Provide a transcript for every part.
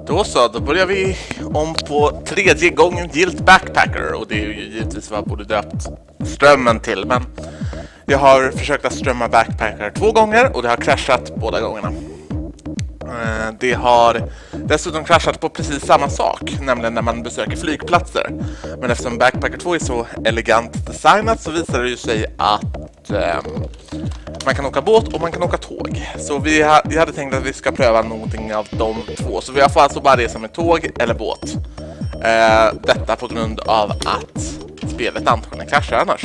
Då så, då börjar vi om på tredje gången Guild Backpacker. Och det är ju givetvis vad jag borde döpt strömmen till. Men jag har försökt att strömma Backpacker 2 gånger och det har kraschat båda gångerna. Det har dessutom kraschat på precis samma sak, nämligen när man besöker flygplatser. Men eftersom Backpacker 2 är så elegant designat så visar det ju sig att man kan åka båt och man kan åka tåg. Så vi hade tänkt att vi ska pröva någonting av de två. Så vi får alltså bara resa med tåg eller båt. Detta på grund av att spelet antagligen kraschar annars.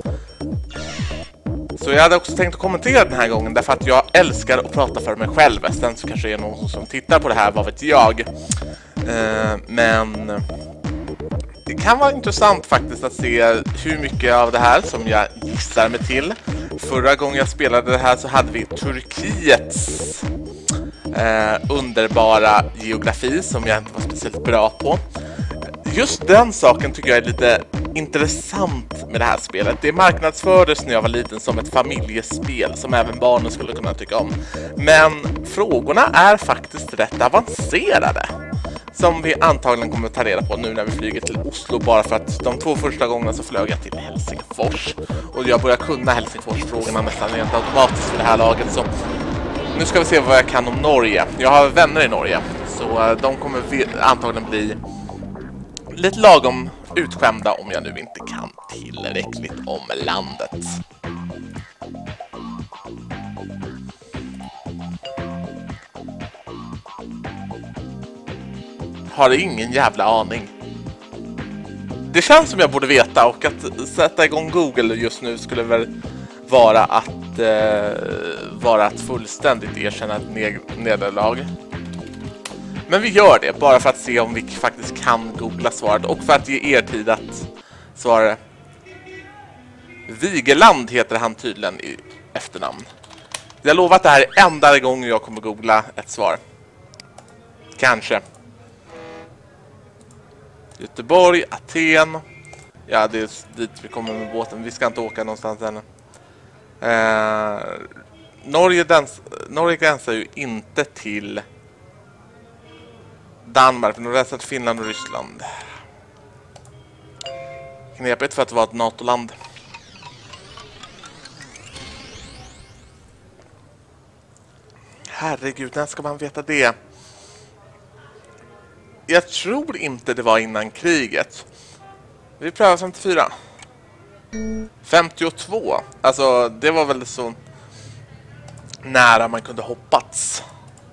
Så jag hade också tänkt att kommentera den här gången därför att jag älskar att prata för mig själv. Sen så kanske det är någon som tittar på det här, vad vet jag. Men det kan vara intressant faktiskt att se hur mycket av det här som jag gissar mig till. Förra gången jag spelade det här så hade vi Turkiets underbara geografi som jag inte var speciellt bra på. Just den saken tycker jag är lite intressant med det här spelet. Det marknadsfördes när jag var liten som ett familjespel som även barnen skulle kunna tycka om. Men frågorna är faktiskt rätt avancerade. Som vi antagligen kommer att ta reda på nu när vi flyger till Oslo. Bara för att de 2 första gångerna så flög jag till Helsingfors. Och jag börjar kunna Helsingfors-frågorna nästan rent automatiskt för det här laget. Så nu ska vi se vad jag kan om Norge. Jag har vänner i Norge. Så de kommer antagligen bli lite lagom utskämda om jag nu inte kan tillräckligt om landet. Har ingen jävla aning. Det känns som jag borde veta, och att sätta igång Google just nu skulle väl vara att fullständigt erkänna ett nederlag. Men vi gör det bara för att se om vi faktiskt kan googla svaret och för att ge er tid att svara. Vigeland heter han tydligen i efternamn. Jag lovar att det här är enda gången jag kommer googla ett svar. Kanske. Göteborg, Aten. Ja, det är dit vi kommer med båten. Vi ska inte åka någonstans än. Norge gränsar ju inte till Danmark, men de gränsar till Finland och Ryssland. Knepigt för att vara ett NATO-land. Herregud, när ska man veta det? Jag tror inte det var innan kriget. Vi prövar 54. 52. Alltså, det var väl så nära man kunde hoppats.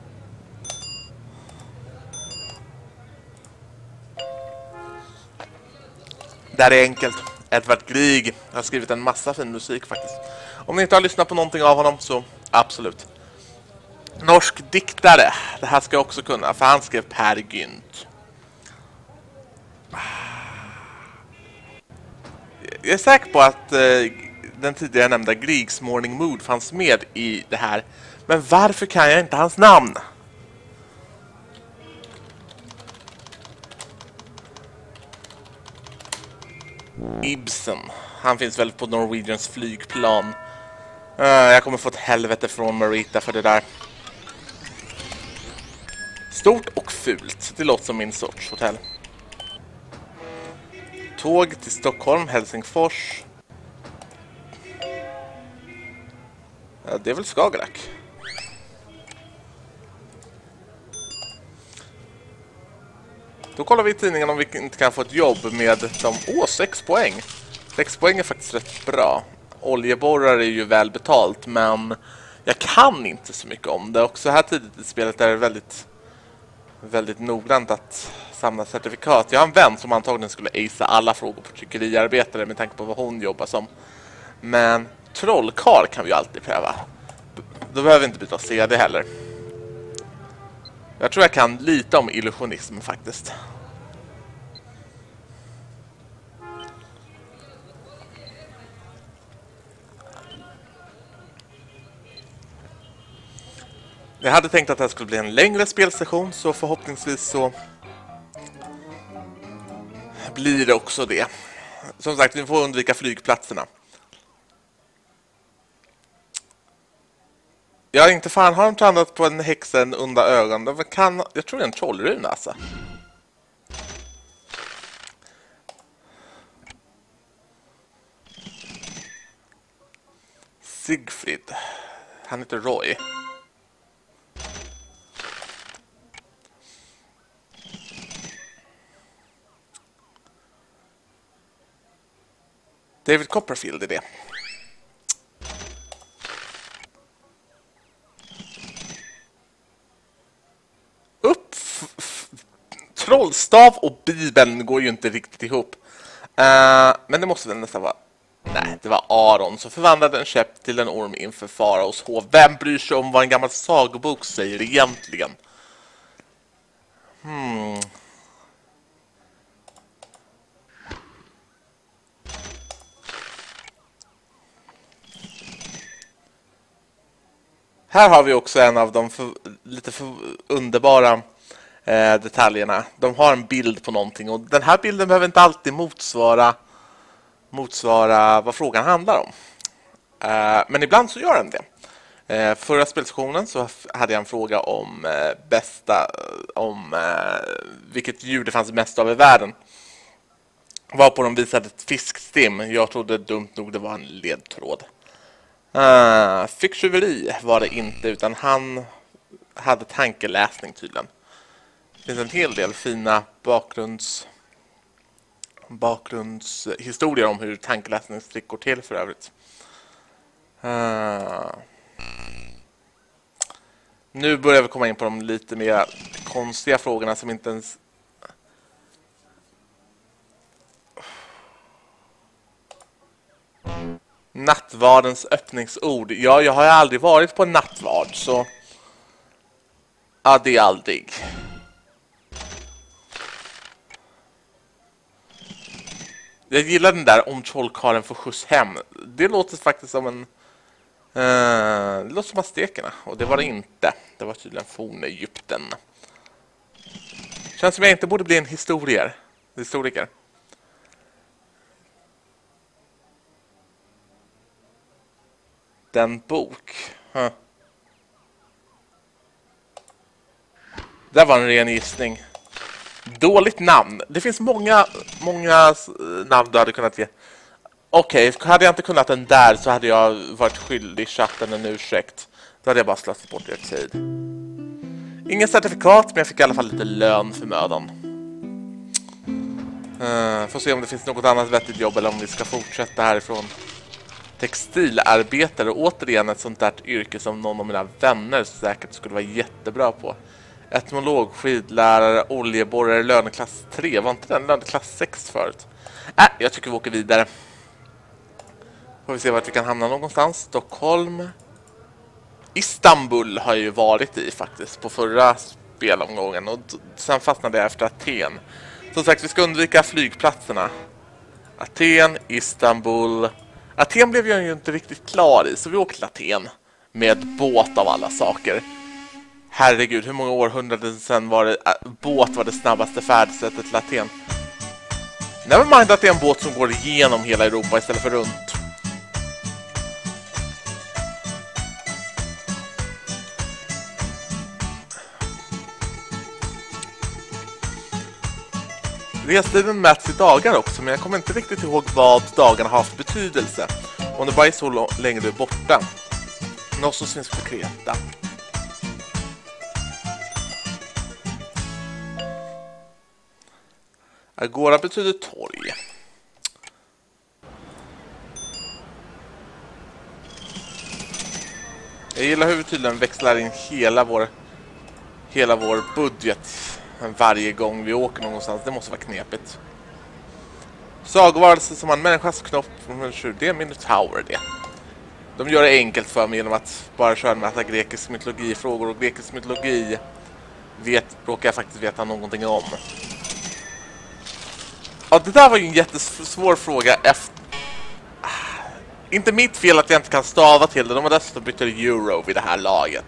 Det här är enkelt. Edvard Grieg har skrivit en massa fin musik faktiskt. Om ni inte har lyssnat på någonting av honom så absolut. Norsk diktare. Det här ska jag också kunna, för han skrev Per Gynt. Jag är säker på att den tidigare nämnda Griegs Morning Mood fanns med i det här. Men varför kan jag inte hans namn? Ibsen. Han finns väl på Norwegians flygplan. Jag kommer få ett helvete från Marita för det där. Stort och fult. Det låter som min sorts hotell. Tåg till Stockholm, Helsingfors. Ja, det är väl Skagerrak. Då kollar vi i tidningen om vi inte kan få ett jobb med de 6 poäng. 6 poäng är faktiskt rätt bra. Oljeborrar är ju väl betalt, men jag kan inte så mycket om det. Och så här tidigt i spelet är det väldigt noggrant att samla certifikat. Jag har en vän som antagligen skulle acea alla frågor på tryckeriarbetare med tanke på vad hon jobbar som. Men trollkarl kan vi ju alltid pröva. Då behöver vi inte byta CD heller. Jag tror jag kan lite om illusionism faktiskt. Jag hade tänkt att det här skulle bli en längre spelsession, så förhoppningsvis så blir det också det. Som sagt, vi får undvika flygplatserna. Ja, inte fan har de tränat på en häxen under ögon. Jag tror det är en trollruna alltså. Sigfrid. Han heter Roy. David Copperfield är det. Trollstav och Bibeln går ju inte riktigt ihop. Men det måste väl nästan vara... Nej, det var Aron som förvandlade en käpp till en orm inför faraos hov. Vem bryr sig om vad en gammal sagobok säger egentligen? Här har vi också en av de lite underbara detaljerna. De har en bild på någonting och den här bilden behöver inte alltid motsvara vad frågan handlar om. Men ibland så gör den det. Förra spelsessionen så hade jag en fråga om vilket djur det fanns mest av i världen. Varpå de visade ett fiskstim. Jag trodde dumt nog det var en ledtråd. Ficktjuveri var det inte, utan han hade tankeläsning tydligen. Det finns en hel del fina bakgrundshistorier om hur tankeläsningstrick går till för övrigt. Nu börjar vi komma in på de lite mer konstiga frågorna som inte ens... Nattvardens öppningsord. Ja, jag har ju aldrig varit på en nattvard, så... Ja, det är aldrig. Jag gillar den där om trollkarlen får skjuts hem. Det låter faktiskt som en... det låter som aztekerna. Och det var det inte. Det var tydligen forna Egypten. Känns som jag inte borde bli en historiker. Den bok. Det var en ren gissning. Dåligt namn. Det finns många namn du hade kunnat ge. Okej, hade jag inte kunnat den där så hade jag varit skyldig chatten en ursäkt. Då hade jag bara slått bort er tid. Ingen certifikat, men jag fick i alla fall lite lön för mödan. Får se om det finns något annat vettigt jobb eller om vi ska fortsätta härifrån. Textilarbetare, återigen ett sånt där yrke som någon av mina vänner säkert skulle vara jättebra på. Etnolog, skidlärare, oljeborrare, löneklass 3. Var inte den löneklass 6 förut? Jag tycker vi åker vidare. Får vi se vart vi kan hamna någonstans. Stockholm. Istanbul har jag ju varit i faktiskt på förra spelomgången. Och sen fastnade jag efter Aten. Som sagt, vi ska undvika flygplatserna. Aten, Istanbul. Aten blev jag ju inte riktigt klar i, så vi åker till Aten. Med båt av alla saker. Herregud, hur många århundraden sedan var det båt var det snabbaste färdsättet till Aten? Never mind att det är en båt som går igenom hela Europa istället för runt. Restiden mäts i dagar också, men jag kommer inte riktigt ihåg vad dagarna har för betydelse. Om det bara är så länge du är borta. Något finns för Kreta. Agora betyder torg. Jag gillar hur vi tydligen växlar in hela vår budget varje gång vi åker någonstans. Det måste vara knepigt. Sagovarelse som har en människas knopp. Det är Minotaur det. De gör det enkelt för mig genom att bara köra en massa grekisk mytologifrågor. Och grekisk mytologi råkar jag faktiskt veta någonting om. Ja, det där var ju en jättesvår fråga. Inte mitt fel att jag inte kan stava till det. De har dessutom bytt till euro vid det här laget.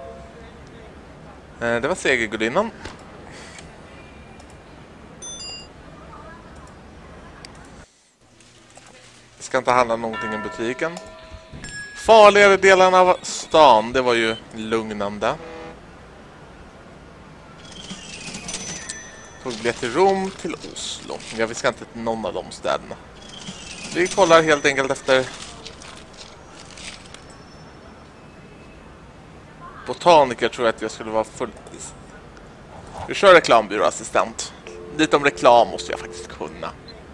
Det var segergudinnan. Det ska inte handla om någonting i butiken. farligare delarna av stan, det var ju lugnande. Tog biljett till Rom, till Oslo. Ja, vi ska inte till någon av de städerna. Vi kollar helt enkelt efter botaniker, tror jag att jag skulle vara fullt. Vi kör reklambyråassistent. Lite om reklam måste jag faktiskt kunna.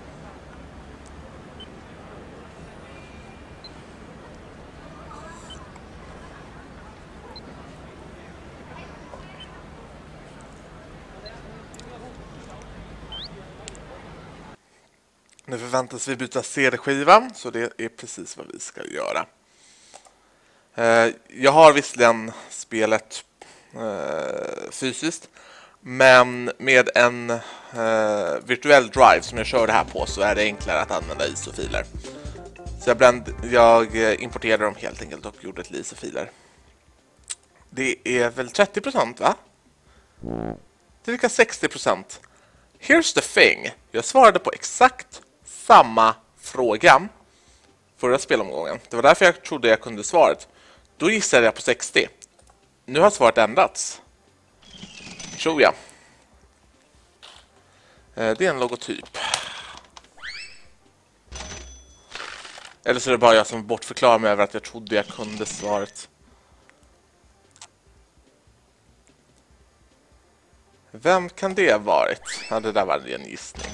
Nu förväntas vi byta CD-skiva, så det är precis vad vi ska göra. Jag har visserligen spelet fysiskt, men med en virtuell drive som jag kör det här på så är det enklare att använda ISO-filer. Så jag importerade dem helt enkelt och gjorde ett ISO-filer. Det är väl 30%, va? Det är lika 60%. Here's the thing. Jag svarade på exakt samma fråga förra spelomgången. Det var därför jag trodde jag kunde svaret. Då gissade jag på 60. Nu har svaret ändrats. Tror jag. Det är en logotyp. Eller så är det bara jag som bortförklarar mig över att jag trodde jag kunde svaret. Vem kan det ha varit? Ja, det där var en gissning.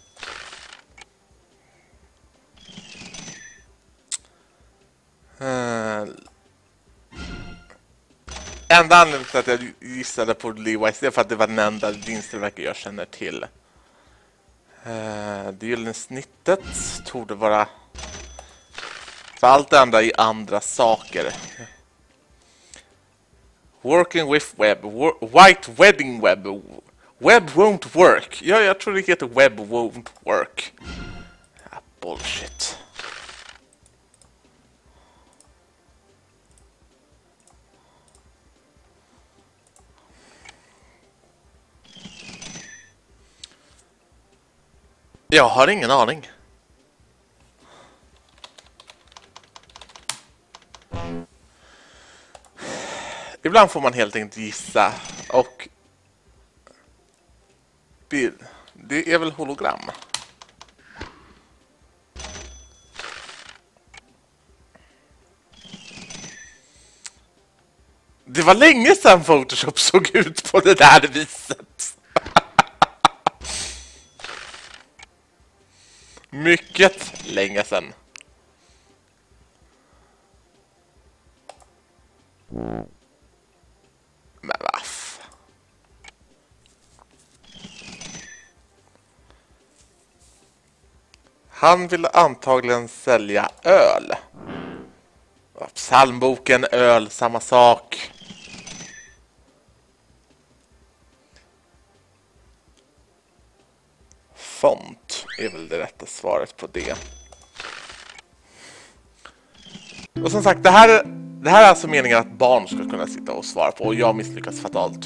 Enda anledningen till att jag gissade på Levi's, det är för att det var den enda jeanstillverkare jag känner till. Det gyllene snittet torde vara för allt det andra i andra saker. Working with web, white wedding web, web won't work. Ja, jag tror det heter web won't work. Ja, bullshit. Jag har ingen aning. Ibland får man helt enkelt gissa. Och det är väl hologram. Det var länge sedan Photoshop såg ut på det där viset. Mycket länge sedan. Men vaff. Han ville antagligen sälja öl. Psalmboken, öl, samma sak. Font är väl det rätta svaret på det. Och som sagt, det här är alltså meningen att barn ska kunna sitta och svara på. Och jag misslyckas fatalt.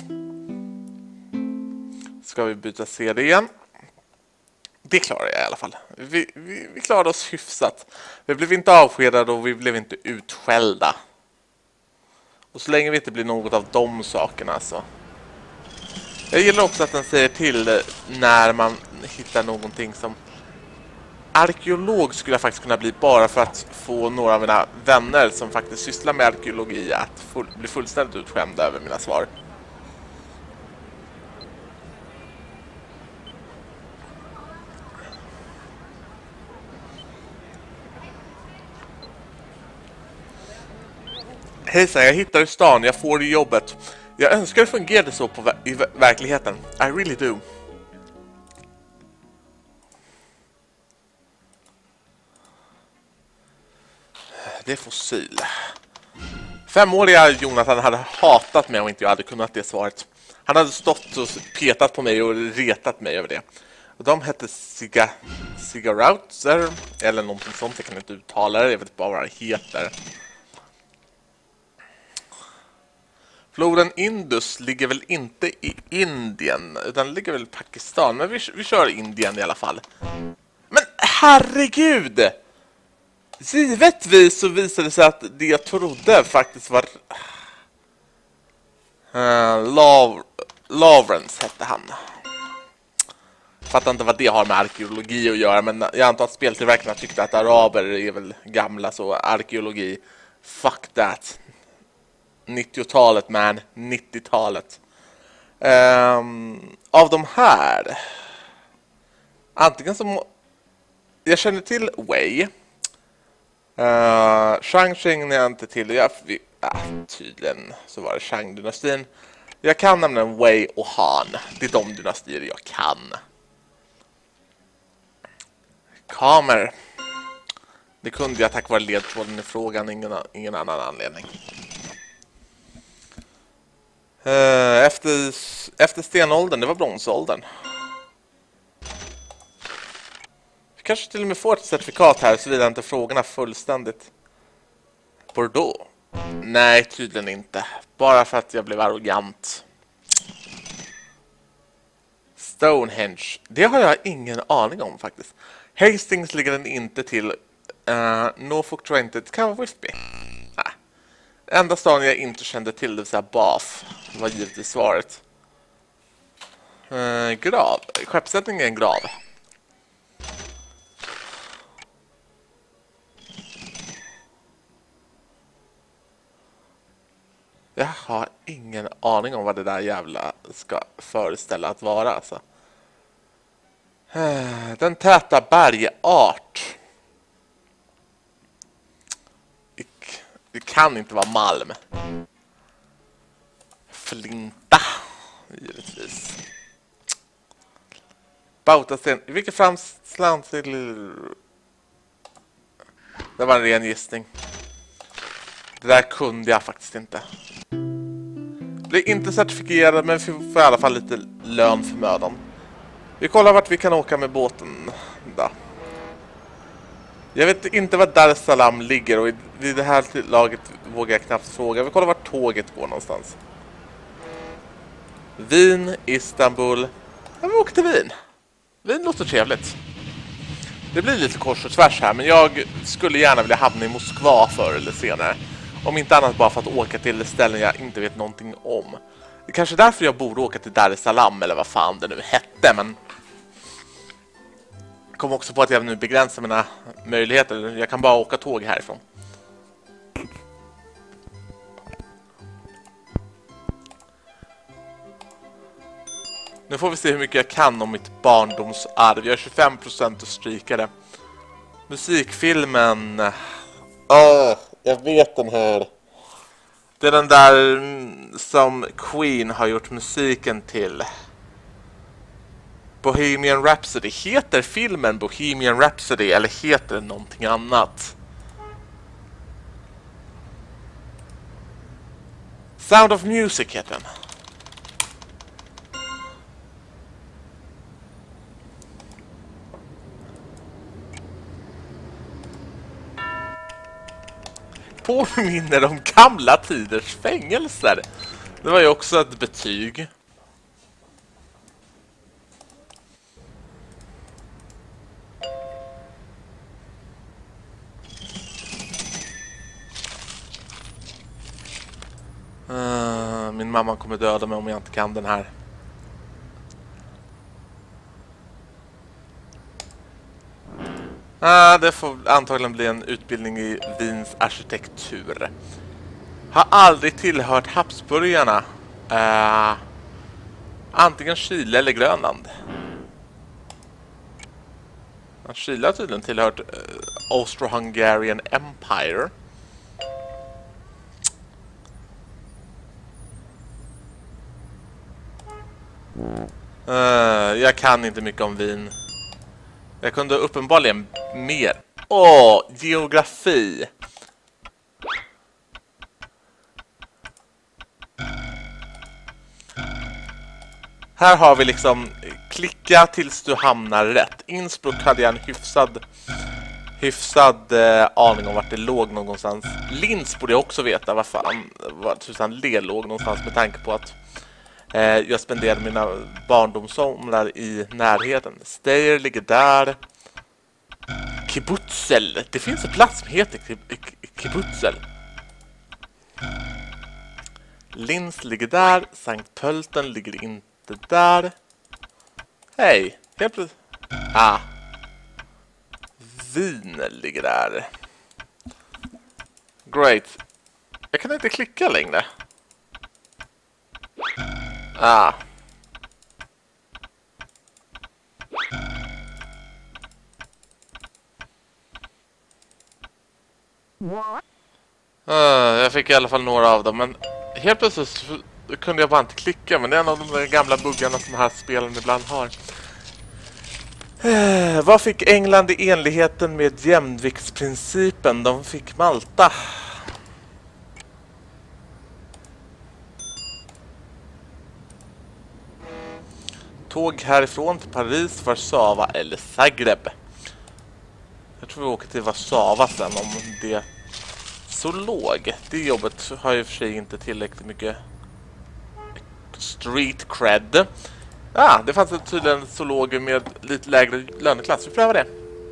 Ska vi byta CD igen? Det klarar jag i alla fall. Vi klarade oss hyfsat. Vi blev inte avskedade och vi blev inte utskällda. Och så länge vi inte blir något av de sakerna så. Jag gillar också att den säger till när man hittar någonting som arkeolog skulle jag faktiskt kunna bli bara för att få några av mina vänner som faktiskt sysslar med arkeologi att bli fullständigt utskämda över mina svar. Hejsan, jag hittar i stan, jag får i jobbet. Jag önskar det fungerade så i verkligheten. I really do. Det är fossil. 5-åriga Jonathan hade hatat mig om inte jag hade kunnat det svaret. Han hade stått och petat på mig och retat mig över det. Och de hette Cigarouter eller någonting sånt, jag kan inte uttala det, jag vet bara vad det heter. Floden Indus ligger väl inte i Indien, utan ligger väl i Pakistan. Men vi kör Indien i alla fall. Men herregud! Givetvis så visade det sig att det jag trodde faktiskt var... Lawrence hette han. Fattar inte vad det har med arkeologi att göra, men jag antar att speltillverkarna tyckte att araber är väl gamla, så arkeologi, fuck that. 90-talet man, 90-talet. Av de här, antingen som jag känner till Wei, Shang-Chi är jag inte till, tydligen så var det Shang-dynastin. Jag kan nämligen Wei och Han, det är de dynastier jag kan. Kamer. Det kunde jag tack vare ledtråden i frågan, ingen annan anledning. Efter stenåldern, det var bronsåldern. Vi kanske till och med får ett certifikat här, så vidare inte frågorna fullständigt. Bordeaux? Nej, tydligen inte. Bara för att jag blev arrogant. Stonehenge, det har jag ingen aning om faktiskt. Hastings ligger den inte till. Norfolk tror jag inte. Det kan vara Whitby. Nej. Enda stan jag inte kände till, det vill säga Bath, var givetvis svaret. Grav. Skeppssättning är en grav. Jag har ingen aning om vad det där jävla ska föreställa att vara alltså. Den täta bergart. Det kan inte vara malm. Flinta, givetvis. Bautasten. I vilket framslant till... Det var en ren gissning. Det där kunde jag faktiskt inte. Blir inte certifierad, men vi får i alla fall lite lön för mödan. Vi kollar vart vi kan åka med båten då. Jag vet inte var Dar es Salaam ligger, och vid det här laget vågar jag knappt fråga. Vi kollar vart tåget går någonstans. Wien, Istanbul. Ja, vi åker till Wien. Wien låter trevligt. Det blir lite kors och tvärs här, men jag skulle gärna vilja hamna i Moskva förr eller senare. Om inte annat bara för att åka till ställen jag inte vet någonting om. Det är kanske därför jag borde åka till Dar es Salaam, eller vad fan det nu hette, men... Jag kom också på att jag nu begränsar mina möjligheter. Jag kan bara åka tåg härifrån. Nu får vi se hur mycket jag kan om mitt barndomsarv. Jag är 25% och strykare. Musikfilmen... jag vet den här. Det är den där som Queen har gjort musiken till. Bohemian Rhapsody. Heter filmen Bohemian Rhapsody eller heter det någonting annat? Sound of Music heter den. Påminner om gamla tiders fängelser. Det var ju också ett betyg. Min mamma kommer döda mig om jag inte kan den här. Det får antagligen bli en utbildning i Wiens arkitektur. Har aldrig tillhört Habsburgarna. Antingen Chile eller Grönland. Chile har tydligen tillhört Austro-Hungarian Empire. Jag kan inte mycket om Wien. Jag kunde uppenbarligen mer. Geografi. Här har vi liksom klicka tills du hamnar rätt. Innsbruck hade jag en hyfsad aning om vart det låg någonstans. Linz borde jag också veta var tusan det låg någonstans, med tanke på att jag spenderade mina barndomssomrar i närheten. Steyr ligger där. Kibutzel. Det finns en plats som heter Kibutzel. Linz ligger där. Sankt Pölten ligger inte där. Hej. Helt plötsligt. Wien ligger där. Great. Jag kan inte klicka längre. Jag fick i alla fall några av dem, men helt plötsligt kunde jag bara inte klicka, men det är en av de där gamla buggarna som här spelen ibland har. Vad fick England i enligheten med jämviktsprincipen? De fick Malta. Tåg härifrån till Paris, Warszawa eller Zagreb. Jag tror vi åker till Warszawa sen om det så låg. Det jobbet har ju för sig inte tillräckligt mycket street cred. Det fanns tydligen så låg med lite lägre löneklass. Vi prövar det.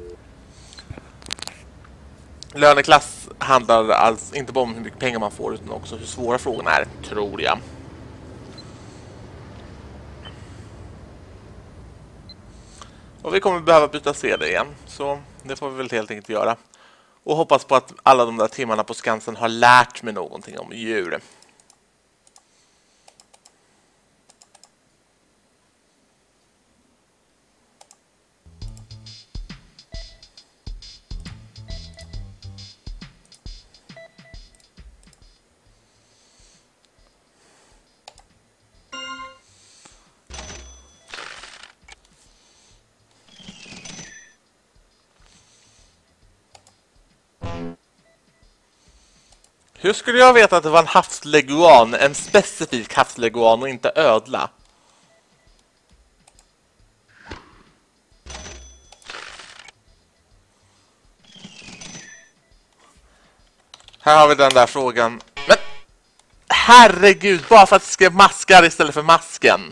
Löneklass handlar alltså inte bara om hur mycket pengar man får utan också hur svåra frågorna är, tror jag. Och vi kommer behöva byta CD igen, så det får vi väl helt enkelt göra. Och hoppas på att alla de där timmarna på Skansen har lärt mig någonting om djur. Hur skulle jag veta att det var en havsleguan, en specifik havsleguan och inte ödla? Här har vi den där frågan. Men herregud, bara för att det skrev maskar istället för masken.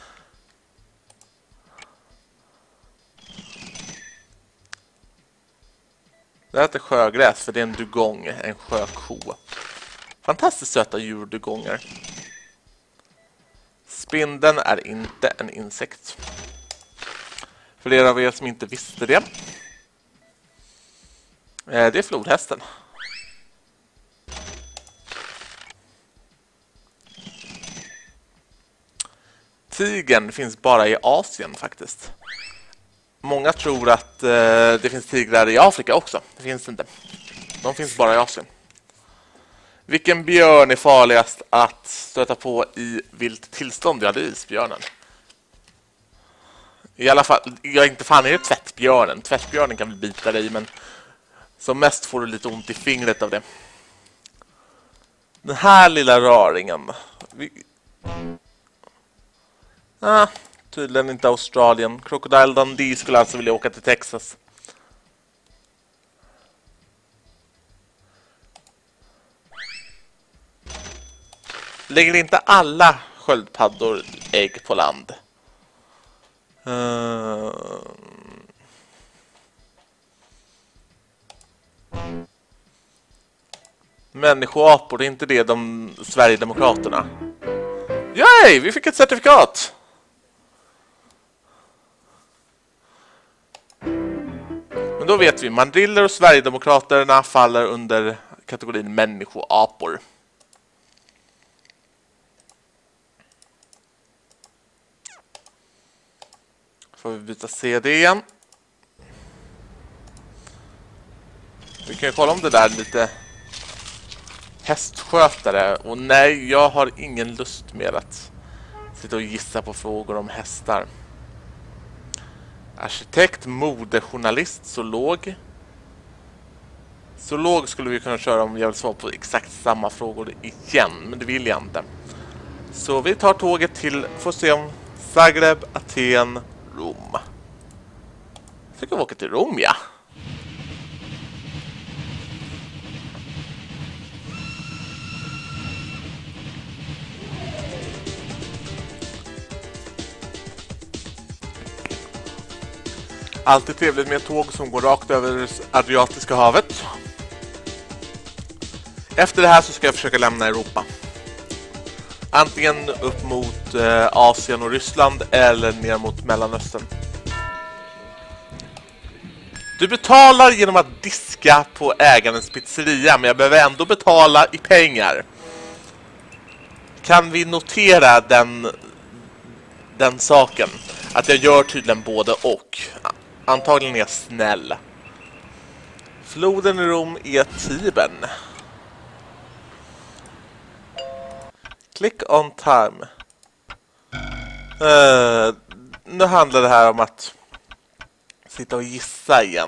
Det här heter sjögräs för det är en dugong, en sjöko. Fantastiskt söta djurdugonger. Spindeln är inte en insekt. För er av er som inte visste det. Det är flodhästen. Tigern finns bara i Asien faktiskt. Många tror att det finns tigrar i Afrika också. Det finns inte. De finns bara i Asien. Vilken björn är farligast att stöta på i vilt tillstånd? Ja, det är isbjörnen. I alla fall, jag inte fan är det tvättbjörnen. Tvättbjörnen kan väl bita dig, men som mest får du lite ont i fingret av det. Den här lilla raringen. Tydligen inte Australien. Crocodile Dundee skulle alltså vilja åka till Texas. Lägger inte alla sköldpaddor ägg på land? Människoapor, är inte det de Sverigedemokraterna? Yay, vi fick ett certifikat! Men då vet vi, mandriller och Sverigedemokraterna faller under kategorin människoapor. Får vi byta CD igen. Vi kan ju kolla om det där är lite hästskötare. Och nej, jag har ingen lust med att sitta och gissa på frågor om hästar. Arkitekt, modejournalist, zoolog. Zoolog skulle vi kunna köra om jag vill svara på exakt samma frågor igen. Men det vill jag inte. Så vi tar tåget till, får se om Zagreb, Aten, Rom. Fick vi åka till Rom, ja. Alltid trevligt med ett tåg som går rakt över Adriatiska havet. Efter det här så ska jag försöka lämna Europa. Antingen upp mot Asien och Ryssland eller ner mot Mellanöstern. Du betalar genom att diska på ägarens pizzeria, men jag behöver ändå betala i pengar. Kan vi notera den saken? Att jag gör tydligen både och. Antagligen är jag snäll. Floden i Rom är Tibern. Click on time. Nu handlar det här om att sitta och gissa igen.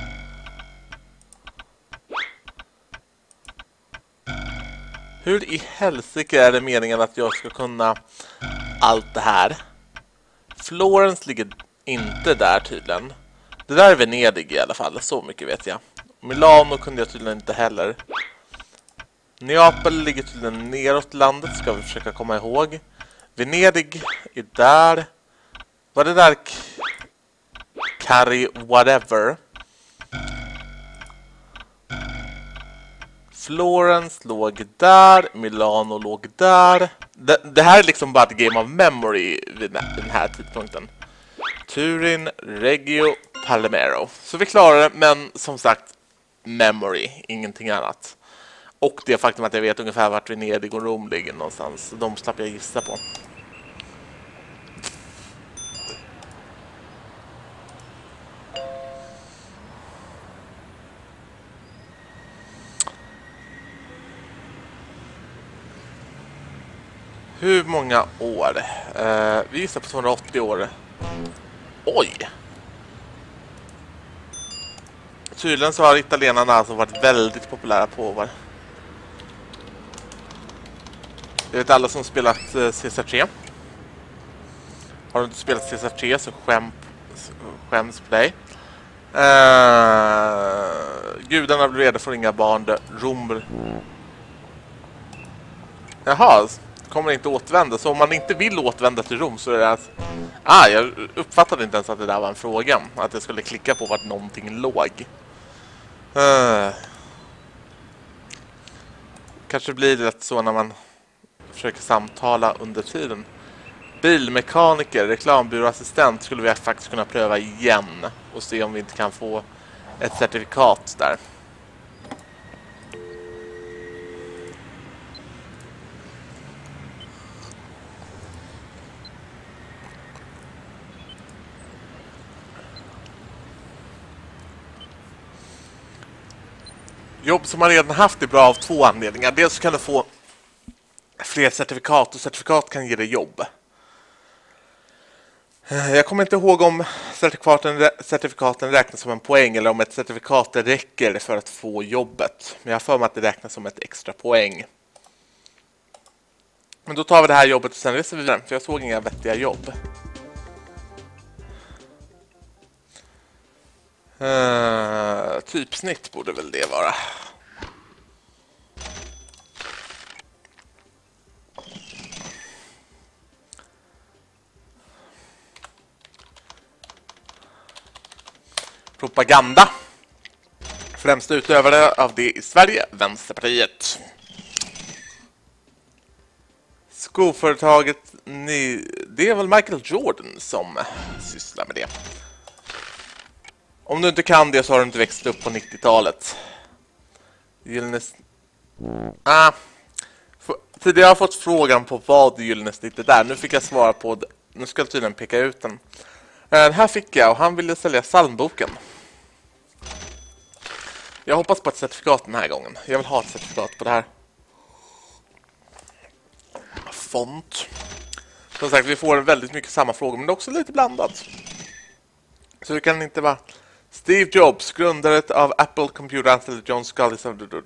Hur i helsike är det meningen att jag ska kunna allt det här? Florens ligger inte där tydligen. Det där är Venedig i alla fall, så mycket vet jag. Milano kunde jag tydligen inte heller. Neapel ligger tydligen neråt landet, ska vi försöka komma ihåg. Venedig är där. Var det där Carry whatever? Florence låg där, Milano låg där. Det här är liksom bara ett game of memory vid den här tidpunkten. Turin, Reggio, Palermo. Så vi klarar det, men som sagt, memory, ingenting annat. Och det faktum att jag vet ungefär vart Venedig och Rom ligger någonstans. De slapp jag gissa på. Hur många år? Vi gissar på 280 år. Oj! Tydligen så har italienarna alltså varit väldigt populära på år. Jag vet alla som spelat CSR3. Har du inte spelat CSR3 så skäms på dig. Gudarna blir redo för inga barn. Rom. Jaha, kommer inte återvända. Så om man inte vill återvända till Rom så är det att... jag uppfattade inte ens att det där var en fråga. Att jag skulle klicka på vart någonting låg. Kanske blir det så när man försöker samtala under tiden. Bilmekaniker, reklambyråassistent skulle vi faktiskt kunna pröva igen. Och se om vi inte kan få ett certifikat där. Jobb som man redan haft är bra av två anledningar. Dels kan du få fler certifikat och certifikat kan ge dig jobb. Jag kommer inte ihåg om certifikaten räknas som en poäng eller om ett certifikat räcker för att få jobbet. Men jag har för mig att det räknas som ett extra poäng. Men då tar vi det här jobbet och sen reser vi vidare, för jag såg inga vettiga jobb. Typsnitt borde väl det vara. Propaganda. Främsta utövare av det i Sverige, Vänsterpartiet. Skoföretaget, det är väl Michael Jordan som sysslar med det. Om du inte kan det så har du inte växt upp på 90-talet. Gyllene... Tidigare har jag fått frågan på vad gyllene snittet är. Nu fick jag svara på det. Nu ska jag tydligen peka ut den. Den här fick jag och han ville sälja psalmboken. Jag hoppas på ett certifikat den här gången. Jag vill ha ett certifikat på det här. Font. Som sagt, vi får väldigt mycket samma frågor, men det är också lite blandat. Så det kan inte vara... Steve Jobs, grundare av Apple Computer, anställde John Scully.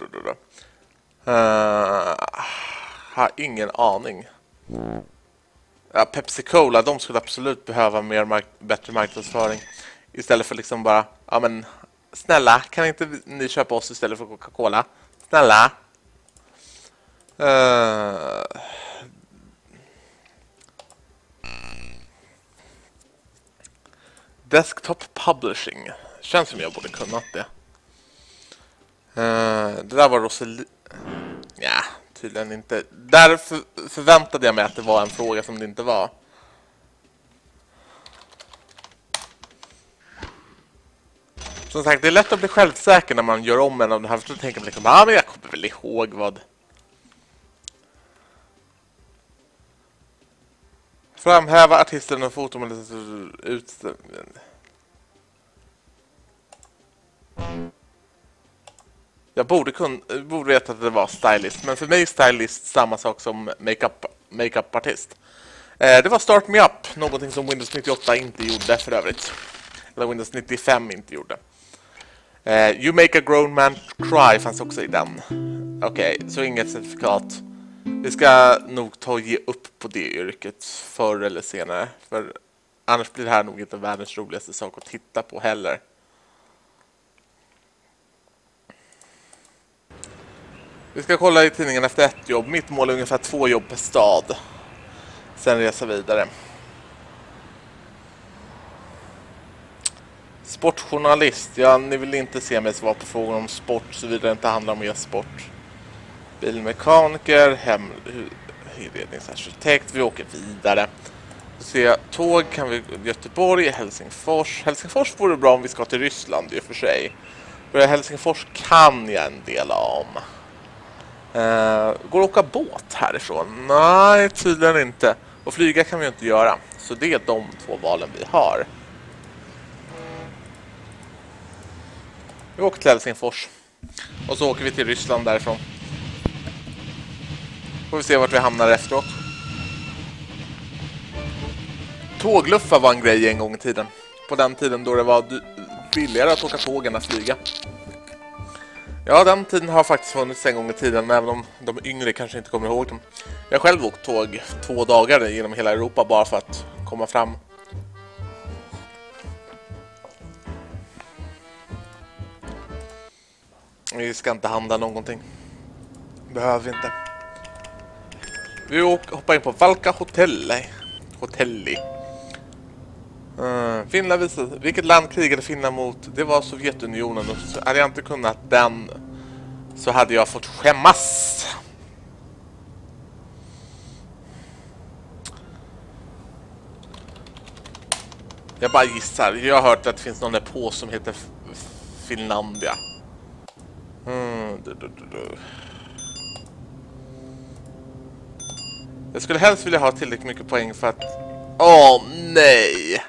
Har ingen aning. Ja, Pepsi Cola, de skulle absolut behöva bättre marknadsföring. Istället för liksom bara, ja men snälla, kan inte ni köpa oss istället för Coca-Cola? Snälla. Desktop publishing. Känns som jag borde kunnat det. Det där var Rosalie. Ja, tydligen inte. Därför förväntade jag mig att det var en fråga som det inte var. Som sagt, det är lätt att bli självsäker när man gör om en av det här. För då tänker man liksom, men jag kommer väl ihåg vad. Framhäva artisten och foton utställningen. Jag borde veta att det var stylist, men för mig är stylist samma sak som makeup-artist. Det var Start Me Up, någonting som Windows 98 inte gjorde för övrigt. Eller Windows 95 inte gjorde. You Make a Grown Man Cry fanns också i den. Okej, så inget certifikat. Vi ska nog ta och ge upp på det yrket förr eller senare. För annars blir det här nog inte världens roligaste sak att titta på heller. Vi ska kolla i tidningen efter ett jobb. Mitt mål är ungefär 2 jobb per stad. Sen resa vidare. Sportjournalist. Ja, ni vill inte se mig svara på frågor om sport så vidare det inte handlar om e-sport. Bilmekaniker, inredningsarkitekt. Vi åker vidare. Se, tåg kan vi Göteborg, Helsingfors. Helsingfors vore bra om vi ska till Ryssland i och för sig. För Helsingfors kan jag en del om. Går att åka båt härifrån? Nej, tydligen inte. Och flyga kan vi inte göra. Så det är de 2 valen vi har. Vi åker till Helsingfors. Och så åker vi till Ryssland därifrån. Får vi se vart vi hamnar efteråt. Tågluffa var en grej en gång i tiden. På den tiden då det var billigare att åka tåg än att flyga. Ja, den tiden har faktiskt funnits en gång i tiden, även om de yngre kanske inte kommer ihåg dem. Jag har själv åkt tåg 2 dagar genom hela Europa bara för att komma fram. Vi ska inte handla någonting. Behöver vi inte. Vi hoppar in på Valka Hotelli. Finland visade. Vilket land krigade Finland mot? Det var Sovjetunionen. Och så hade jag inte kunnat den så hade jag fått skämmas. Jag bara gissar. Jag har hört att det finns någon där på som heter Finlandia. Jag skulle helst vilja ha tillräckligt mycket poäng för att... Åh, nej!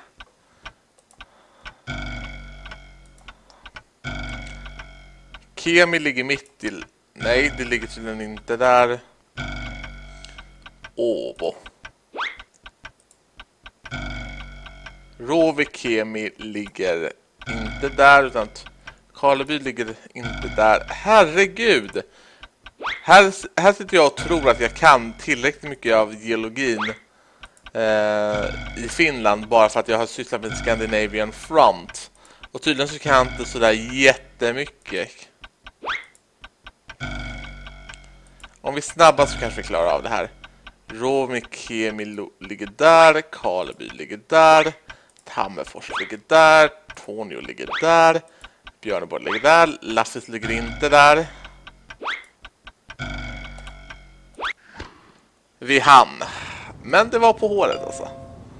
Kemi ligger mitt i... Nej, det ligger tydligen inte där. Åbo. Rovik-Kemi ligger inte där, utan Karleby ligger inte där. Herregud! Här sitter jag och tror att jag kan tillräckligt mycket av geologin i Finland bara för att jag har sysslat med Scandinavian Front. Och tydligen så kan jag inte sådär jättemycket. Om vi snabbast så kanske vi klarar av det här. Rovik-Kemi ligger där, Karleby ligger där, Tammerfors ligger där, Tornio ligger där, Björneborg ligger där, Lasses ligger inte där. Vi hann. Men det var på håret alltså.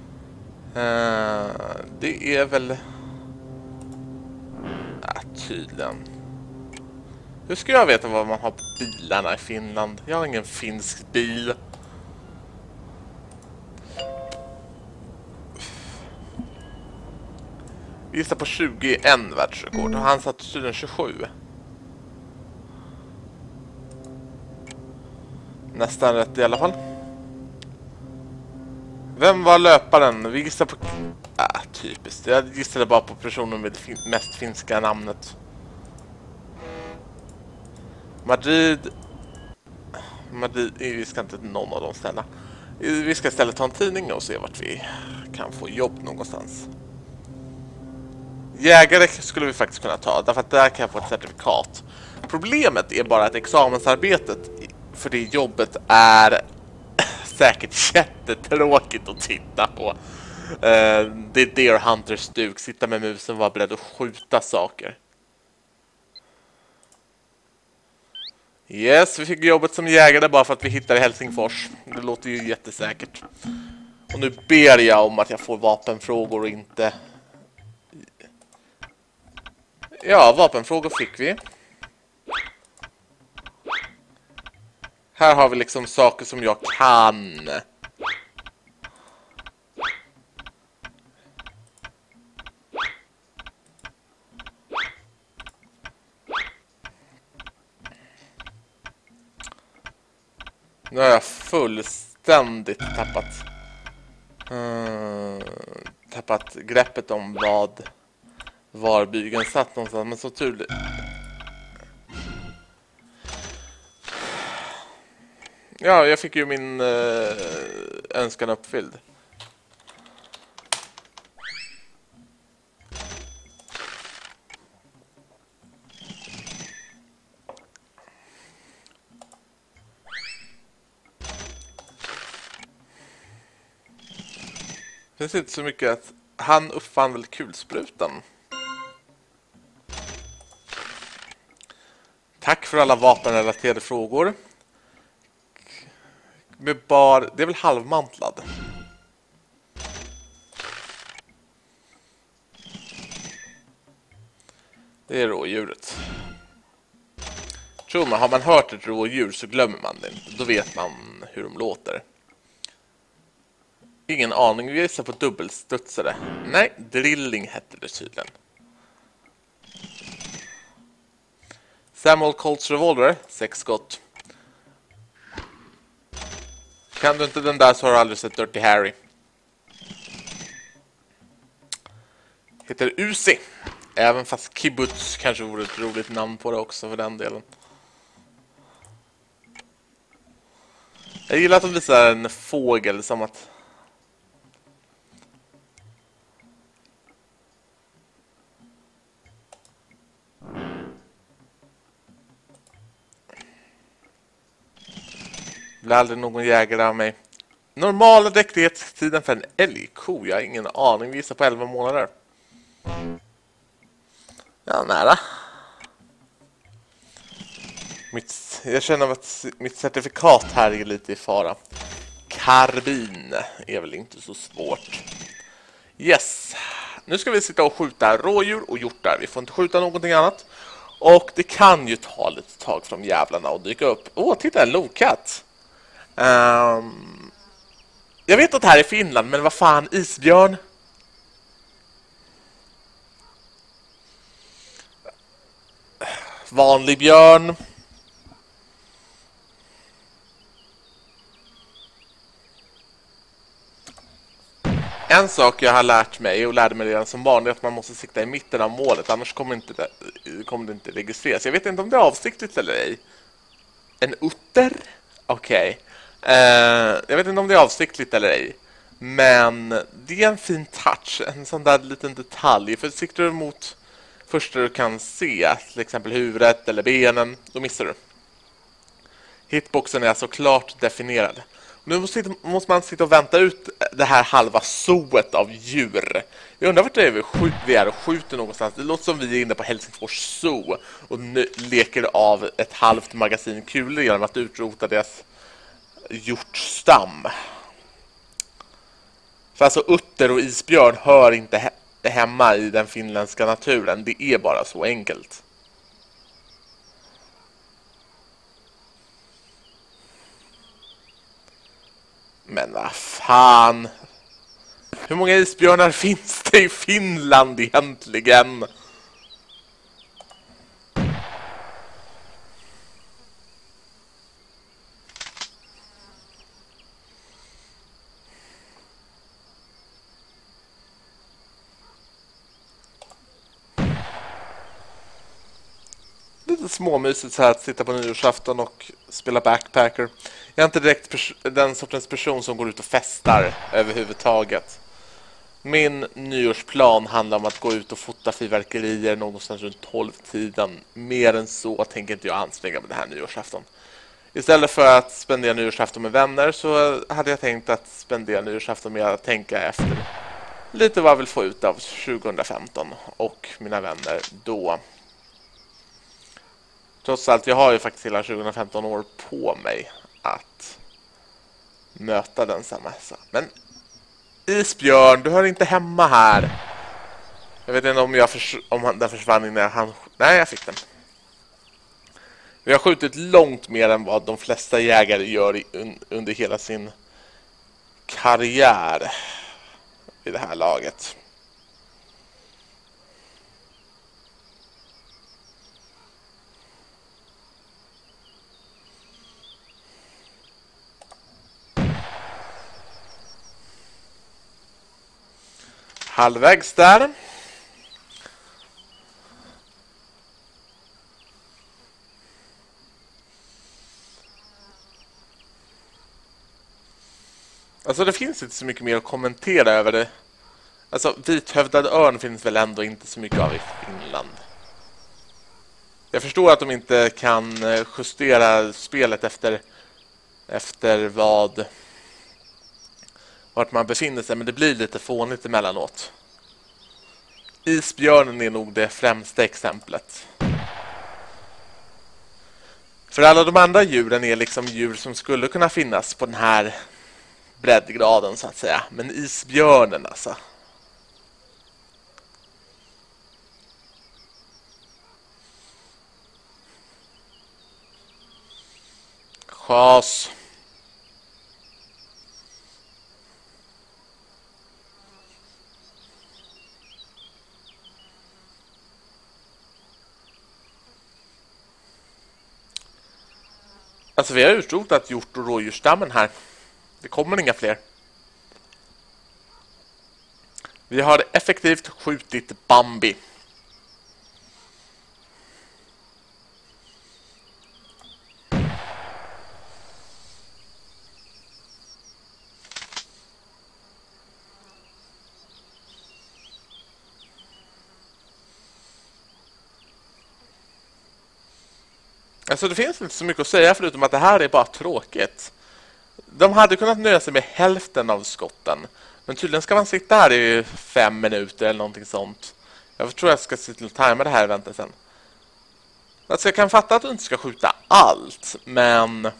Det är väl... Ja, tydligen. Hur ska jag veta vad man har på bilarna i Finland? Jag har ingen finsk bil. Vi gissar på 21 världsrekord och han satt tydligen 27. Nästan rätt i alla fall. Vem var löparen? Vi gissar på... typiskt. Jag gissade bara på personen med det mest finska namnet. Madrid... Vi ska inte någon av dem ställa. Vi ska istället ta en tidning och se vart vi kan få jobb någonstans. Jägare skulle vi faktiskt kunna ta, därför att där kan jag få ett certifikat. Problemet är bara att examensarbetet för det jobbet är säkert jättetråkigt att titta på. Det är Deer Hunters stuk. Sitta med musen och vara beredd att skjuta saker. Yes, vi fick jobbet som jägare bara för att vi hittade Helsingfors. Det låter ju jättesäkert. Och nu ber jag om att jag får vapenfrågor och inte... Ja, vapenfrågor fick vi. Här har vi liksom saker som jag kan. Nu har jag fullständigt tappat greppet om var bygeln satt någonstans. Men så tur... Ja, jag fick ju min önskan uppfylld. Det finns inte så mycket att han uppfann väl kulsprutan. Tack för alla vapenrelaterade frågor. Det är väl halvmantlad. Det är rådjuret. Tror man, har man hört ett rådjur så glömmer man det inte. Då vet man hur de låter. Ingen aning, vi gissar på dubbelstudsare. Nej, drilling hette det tydligen. Samuel Colts revolver, 6 skott. Kan du inte den där så har du aldrig sett Dirty Harry. Heter Uzi. Även fast kibbutz kanske vore ett roligt namn på det också för den delen. Jag gillar att de visar en fågel som att... Det blir aldrig någon jägare av mig. Normala dräktighetstiden för en älgko. Jag har ingen aning. Vi gissar på 11 månader. Ja, nära. Jag känner att mitt certifikat här är lite i fara. Karbin är väl inte så svårt. Yes. Nu ska vi sitta och skjuta rådjur och hjortar. Vi får inte skjuta någonting annat. Och det kan ju ta lite tag för de jävlarna och dyka upp. Titta, en lokatt. Jag vet att det här är Finland, men vad fan, isbjörn? Vanlig björn. En sak jag har lärt mig och lärde mig redan som barn är att man måste sikta i mitten av målet, annars kommer det inte registreras. Jag vet inte om det är avsiktligt eller ej. En utter? Okej. Jag vet inte om det är avsiktligt eller ej. Men det är en fin touch. En sån där liten detalj. För siktar du mot första du kan se, till exempel huvudet eller benen, då missar du. Hitboxen är alltså klart definierad. Nu måste man sitta och vänta ut det här halva zooet av djur. Jag undrar vart det är vi är och skjuter någonstans. Det låter som vi är inne på Helsingfors Zoo och leker av ett halvt magasin kulor genom att utrota deras hjortstam. För alltså utter och isbjörn hör inte hemma i den finländska naturen. Det är bara så enkelt. Men vad fan. Hur många isbjörnar finns det i Finland egentligen? Lite småmysigt så här att sitta på nyårsafton och spela backpacker. Jag är inte direkt den sortens person som går ut och festar överhuvudtaget. Min nyårsplan handlar om att gå ut och fota fyrverkerier någonstans runt 12-tiden. Mer än så tänker inte jag anstränga med det här nyårsafton. Istället för att spendera nyårsafton med vänner så hade jag tänkt att spendera nyårsafton med att tänka efter lite vad jag vill få ut av 2015 och mina vänner då. Trots allt, jag har ju faktiskt hela 2015 år på mig att möta den samma. Men isbjörn, du hör inte hemma här. Jag vet inte om den försvann innan han... Nej, jag fick den. Vi har skjutit långt mer än vad de flesta jägare gör under hela sin karriär i det här laget. Halvvägs där. Alltså det finns inte så mycket mer att kommentera över det. Alltså vithövdad örn finns väl ändå inte så mycket av i Finland. Jag förstår att de inte kan justera spelet efter vart man befinner sig, men det blir lite fånigt emellanåt. Isbjörnen är nog det främsta exemplet. För alla de andra djuren är liksom djur som skulle kunna finnas på den här breddgraden så att säga. Men isbjörnen alltså. Chas. Alltså vi har utrotat hjort- och rådjursstammen här. Det kommer inga fler. Vi har effektivt skjutit Bambi. Alltså det finns inte så mycket att säga förutom att det här är bara tråkigt. De hade kunnat nöja sig med hälften av skotten. Men tydligen ska man sitta här i 5 minuter eller någonting sånt. Jag tror jag ska se till att tajma det här eventet sen. Alltså jag kan fatta att du inte ska skjuta allt, men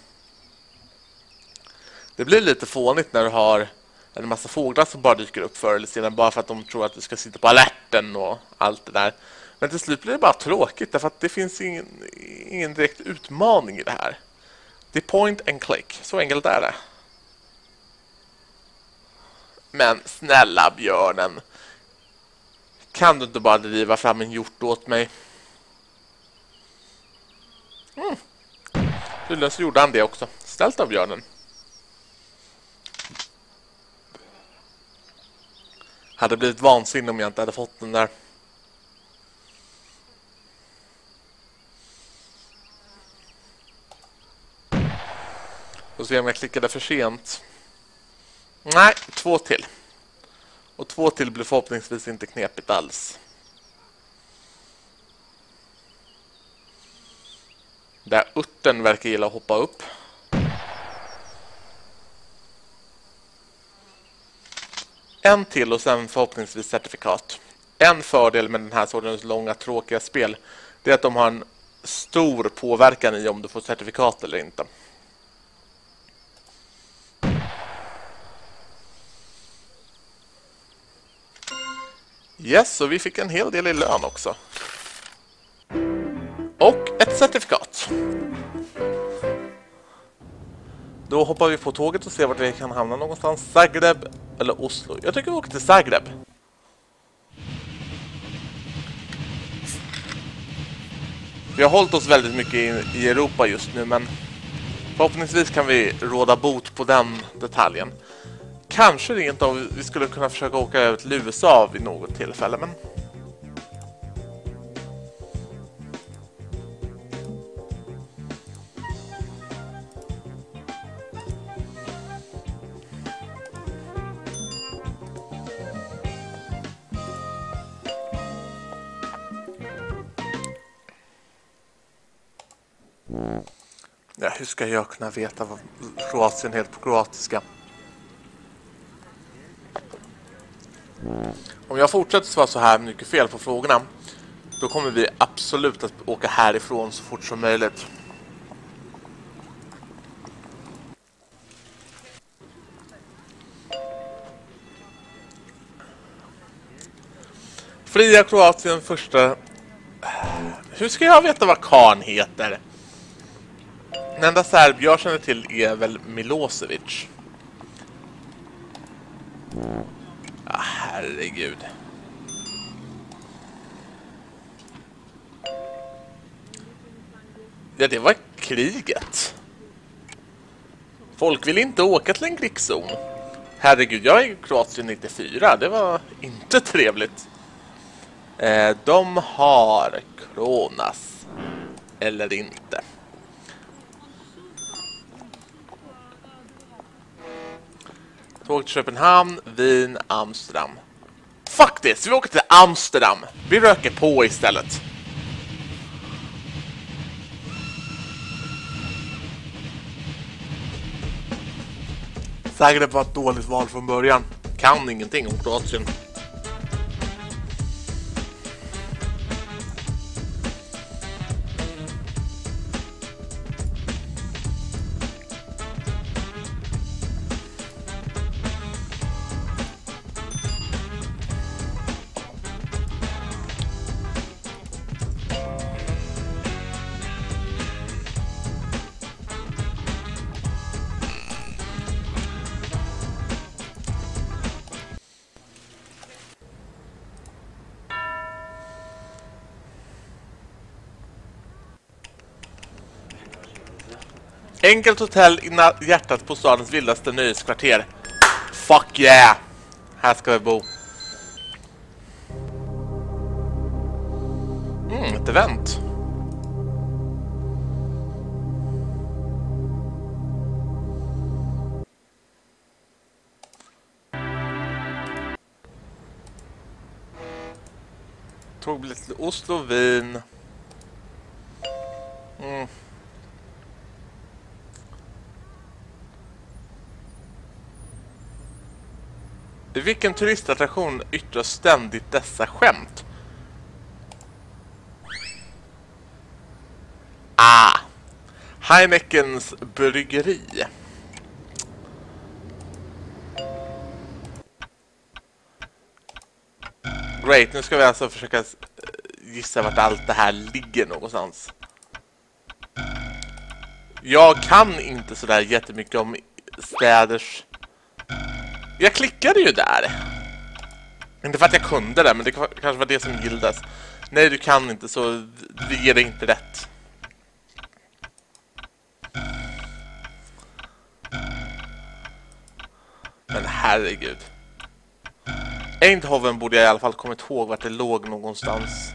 det blir lite fånigt när du har en massa fåglar som bara dyker upp förr eller sedan bara för att de tror att du ska sitta på alerten och allt det där. Men till slut blir det bara tråkigt därför att det finns ingen direkt utmaning i det här. Det är point and click, så enkelt är det. Men snälla björnen, kan du inte bara driva fram en hjort åt mig? Tydligen så gjorde han det också. Ställt av björnen. Hade blivit vansinnig om jag inte hade fått den där. Och se om jag klickade för sent. Nej, 2 till. Och 2 till blir förhoppningsvis inte knepigt alls. Där urten verkar gilla att hoppa upp. En till och sen förhoppningsvis certifikat. En fördel med den här sortens långa tråkiga spel, det är att de har en stor påverkan i om du får certifikat eller inte. Yes, så vi fick en hel del i lön också. Och ett certifikat. Då hoppar vi på tåget och ser vart vi kan hamna någonstans. Zagreb eller Oslo. Jag tycker vi åker till Zagreb. Vi har hållit oss väldigt mycket i Europa just nu, men förhoppningsvis kan vi råda bot på den detaljen. Kanske rent av vi skulle kunna försöka åka över till USA vid något tillfälle, men... Ja, hur ska jag kunna veta vad Kroatien heter på kroatiska? Om jag fortsätter svara så här mycket fel på frågorna, då kommer vi absolut att åka härifrån så fort som möjligt. Fria Kroatien första... Hur ska jag veta vad karn heter? Den enda serb jag känner till är väl Milosevic. Ja, herregud. Ja, det var kriget. Folk vill inte åka till en krigszon. Herregud, jag är i Kroatien 94. Det var inte trevligt. De har Kronas. Eller inte. Tåg till Köpenhamn, Wien, Amsterdam. Fuck this, vi åker till Amsterdam. Vi röker på istället. Säkert var ett dåligt val från början. Kan ingenting om Kroatien. Enkelt hotell i hjärtat på stadens vildaste nöjeskvarter. Fuck yeah! Här ska vi bo. Ett event. Tågbiljett till Oslo, Wien. Vilken turistattraktion yttrar ständigt dessa skämt? Heinekens bryggeri. Great, nu ska vi alltså försöka gissa vart allt det här ligger någonstans. Jag kan inte sådär jättemycket om städers... Jag klickade ju där. Inte för att jag kunde det, men det kanske var det som gildas. Nej, du kan inte, så det ger dig inte rätt. Men herregud. Eindhoven borde jag i alla fall kommit ihåg vart det låg någonstans.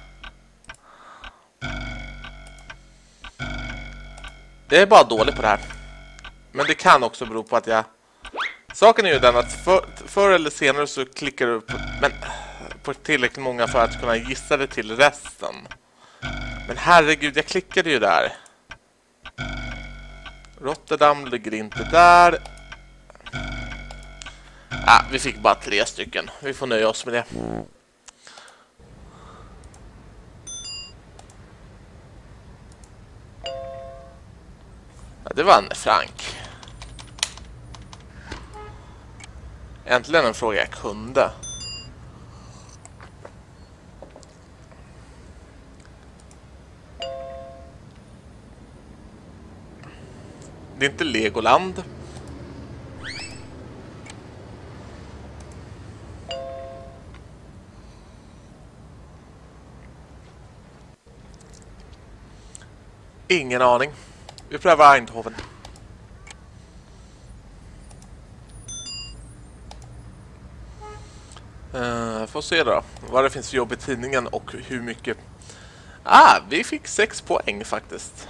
Det är bara dåligt på det här. Men det kan också bero på att jag... Saken är ju den att förr eller senare så klickar du på tillräckligt många för att kunna gissa det till resten. Men herregud, jag klickade ju där. Rotterdam ligger inte där. Vi fick bara 3 stycken. Vi får nöja oss med det. Det var Anne Frank. Äntligen en fråga jag kunde. Det är inte Legoland. Ingen aning. Vi prövar Eindhoven. Får se då vad det finns för jobb i tidningen och hur mycket. Vi fick 6 poäng faktiskt.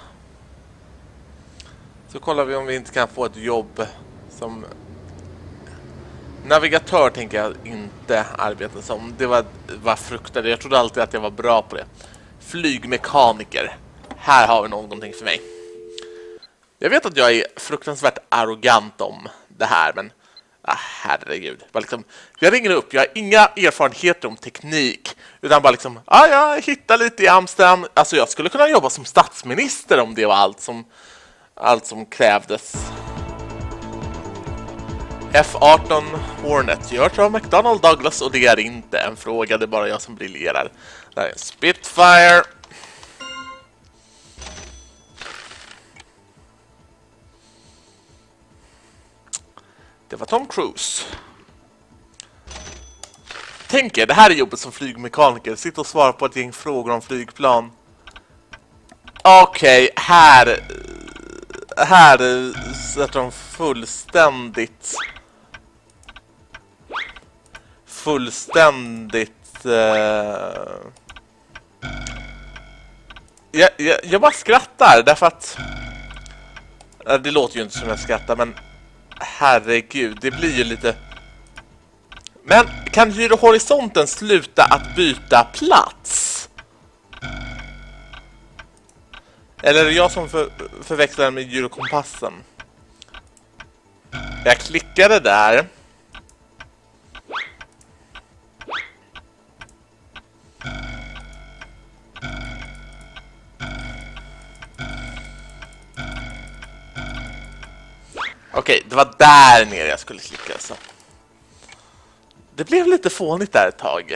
Så kollar vi om vi inte kan få ett jobb som navigatör. Tänker jag inte arbeta som. Det var fruktade. Jag trodde alltid att jag var bra på det. Flygmekaniker. Här har vi någonting för mig. Jag vet att jag är fruktansvärt arrogant om det här, men Herregud. Bara liksom, jag ringer upp, jag har inga erfarenheter om teknik. Utan bara liksom, jag hittar lite i Amsterdam. Alltså jag skulle kunna jobba som statsminister om det var allt som krävdes. F-18 Hornet görs av McDonnell Douglas och det är inte en fråga, det är bara jag som briljerar. Det här är en Spitfire. Det var Tom Cruise. Tänk er, det här är jobbet som flygmekaniker. Sitta och svara på ett gäng frågor om flygplan. Okej, här sätter de fullständigt jag bara skrattar därför att det låter ju inte som jag skrattar, men herregud, det blir ju lite. Men kan gyrohorisonten sluta att byta plats? Eller är det jag som förväxlar med gyrokompassen? Jag klickade där. Okej, det var där nere jag skulle klicka alltså. Det blev lite fånigt där ett tag.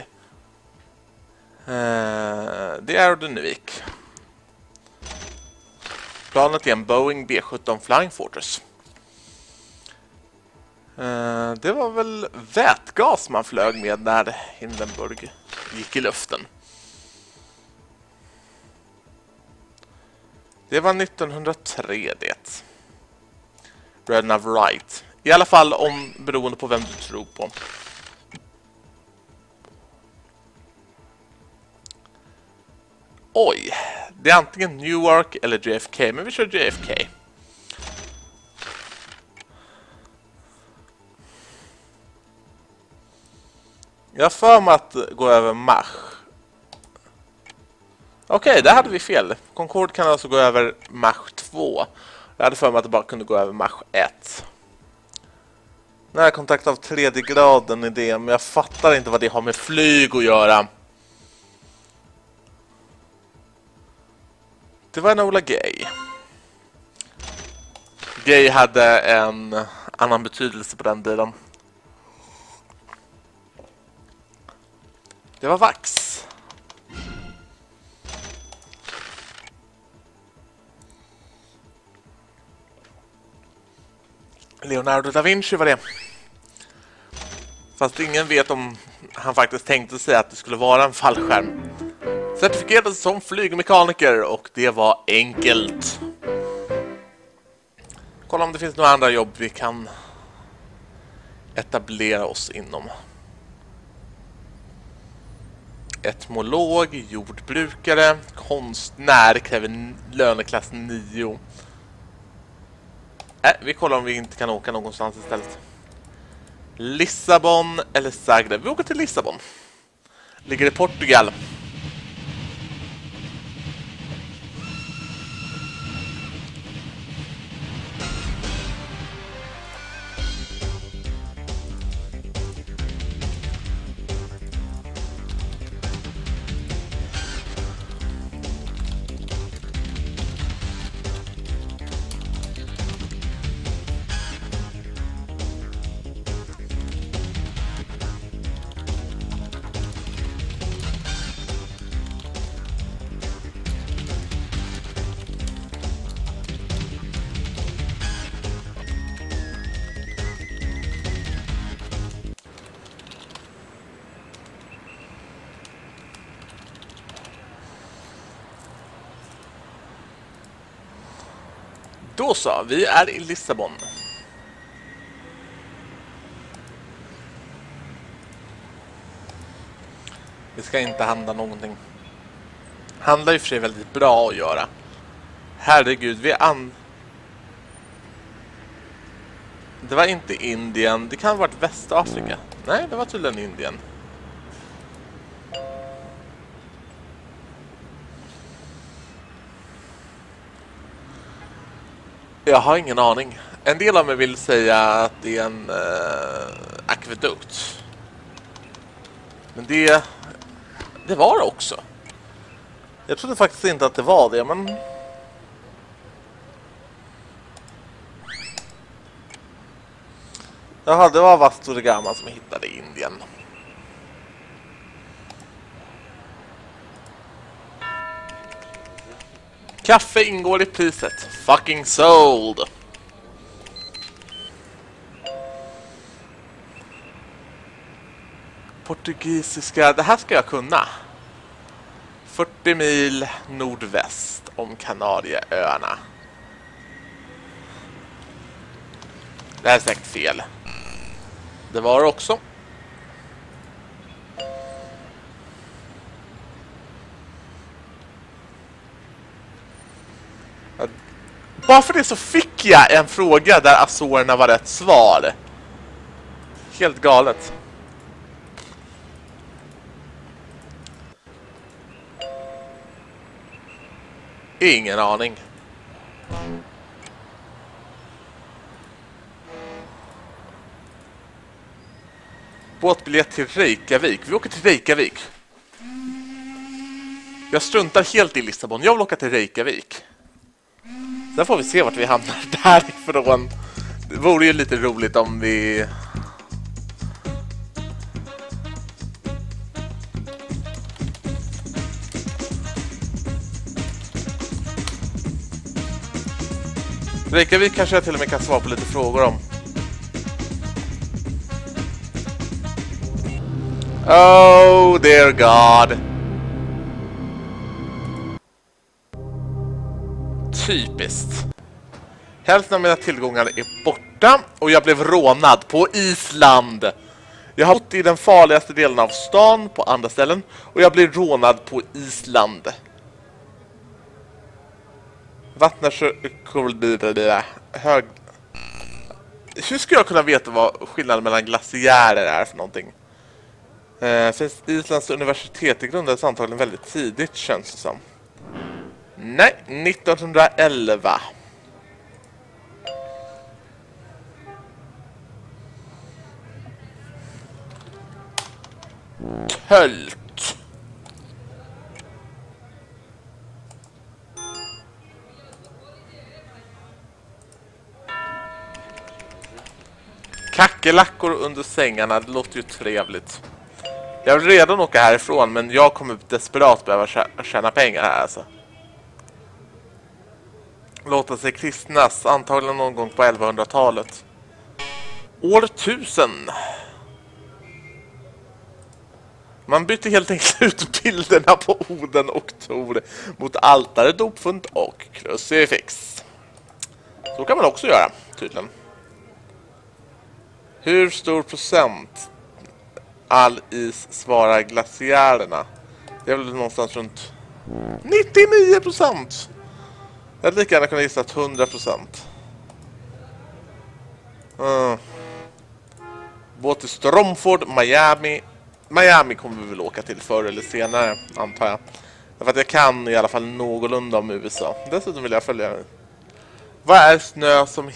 Det är Aerodynamik. Planet är en Boeing B-17 Flying Fortress. Det var väl vätgas man flög med när Hindenburg gick i luften. Det var 1903 det. Bröderna Wright. I alla fall beroende på vem du tror på. Oj, det är antingen Newark eller JFK, men vi kör JFK. Jag har för mig att gå över Mach. Okej, där hade vi fel. Concorde kan alltså gå över Mach 2. Jag hade för mig att det bara kunde gå över Mach 1. Närkontakt av 3:e graden i det, men jag fattar inte vad det har med flyg att göra. Det var Enola Gay. Gay hade en annan betydelse på den tiden. Det var Vax. Leonardo da Vinci var det. Fast ingen vet om han faktiskt tänkte sig att det skulle vara en fallskärm. Certifierades som flygmekaniker och det var enkelt. Kolla om det finns några andra jobb vi kan etablera oss inom. Etmolog, jordbrukare, konstnär kräver löneklass 9. Vi kollar om vi inte kan åka någonstans istället. Lissabon eller Zagreb. Vi åker till Lissabon. Ligger i Portugal. Då så, vi är i Lissabon. Vi ska inte handla någonting. Handla i och för sig väldigt bra att göra. Herregud, det var inte Indien. Det kan ha varit Västafrika. Nej, det var tydligen Indien. Jag har ingen aning. En del av mig vill säga att det är en akvedukt. Men det var det också. Jag trodde faktiskt inte att det var det, men... Jaha, det var Vasco da Gama som hittade Indien. Kaffe ingår i priset. Fucking sold! Portugisiska, det här ska jag kunna. 40 mil nordväst om Kanarieöarna. Det här är säkert fel. Det var det också. Bara för det så fick jag en fråga där Azorerna var rätt svar. Helt galet. Ingen aning. Båtbiljett till Reykjavik. Vi åker till Reykjavik. Jag struntar helt i Lissabon. Jag vill åka till Reykjavik. Sen får vi se vart vi hamnar därifrån. Det vore ju lite roligt om vi... Reykjavik kanske jag till och med kan svara på lite frågor om. Oh dear God. Typiskt. Hälften av mina tillgångar är borta och jag blev rånad på Island. Jag har bott i den farligaste delen av stan på andra ställen och jag blev rånad på Island. Hög... Hur ska jag kunna veta vad skillnaden mellan glaciärer är för någonting? Finns Islands universitet i grundades antagligen väldigt tidigt, känns det som. Nej, 1911. Tölt. Kackerlackor under sängarna, det låter ju trevligt. Jag vill redan åka härifrån, men jag kommer desperat behöva tjäna pengar här alltså. Låta sig kristnas, antagligen någon gång på 1100-talet. År 1000. Man byter helt enkelt ut bilderna på Oden och Tor mot altare, dopfund och krucifix. Så kan man också göra, tydligen. Hur stor procent all is svarar glaciärerna? Det är väl någonstans runt 99%. Jag hade lika gärna kunnat gissa 100%. Båt till Stromford, Miami. Miami kommer vi väl åka till förr eller senare, antar jag. Därför att jag kan i alla fall någorlunda om USA. Dessutom vill jag följa. Vad är snö som...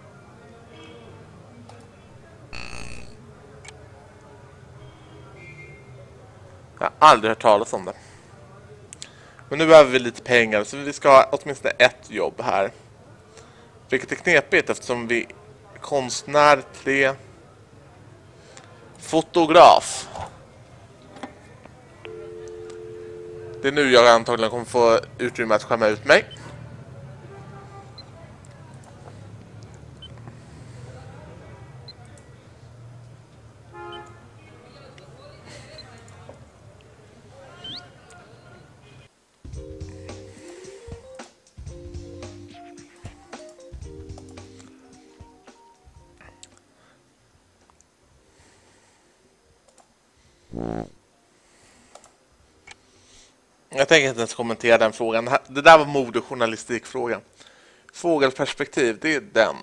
Jag har aldrig hört talas om det. Men nu behöver vi lite pengar, så vi ska ha åtminstone ett jobb här. Vilket är knepigt eftersom vi konstnär 3, fotograf. Det är nu jag antagligen kommer få utrymme att skämma ut mig. Jag tänker inte ens kommentera den frågan. Det där var modejournalistikfrågan. Fågelperspektiv, det är den.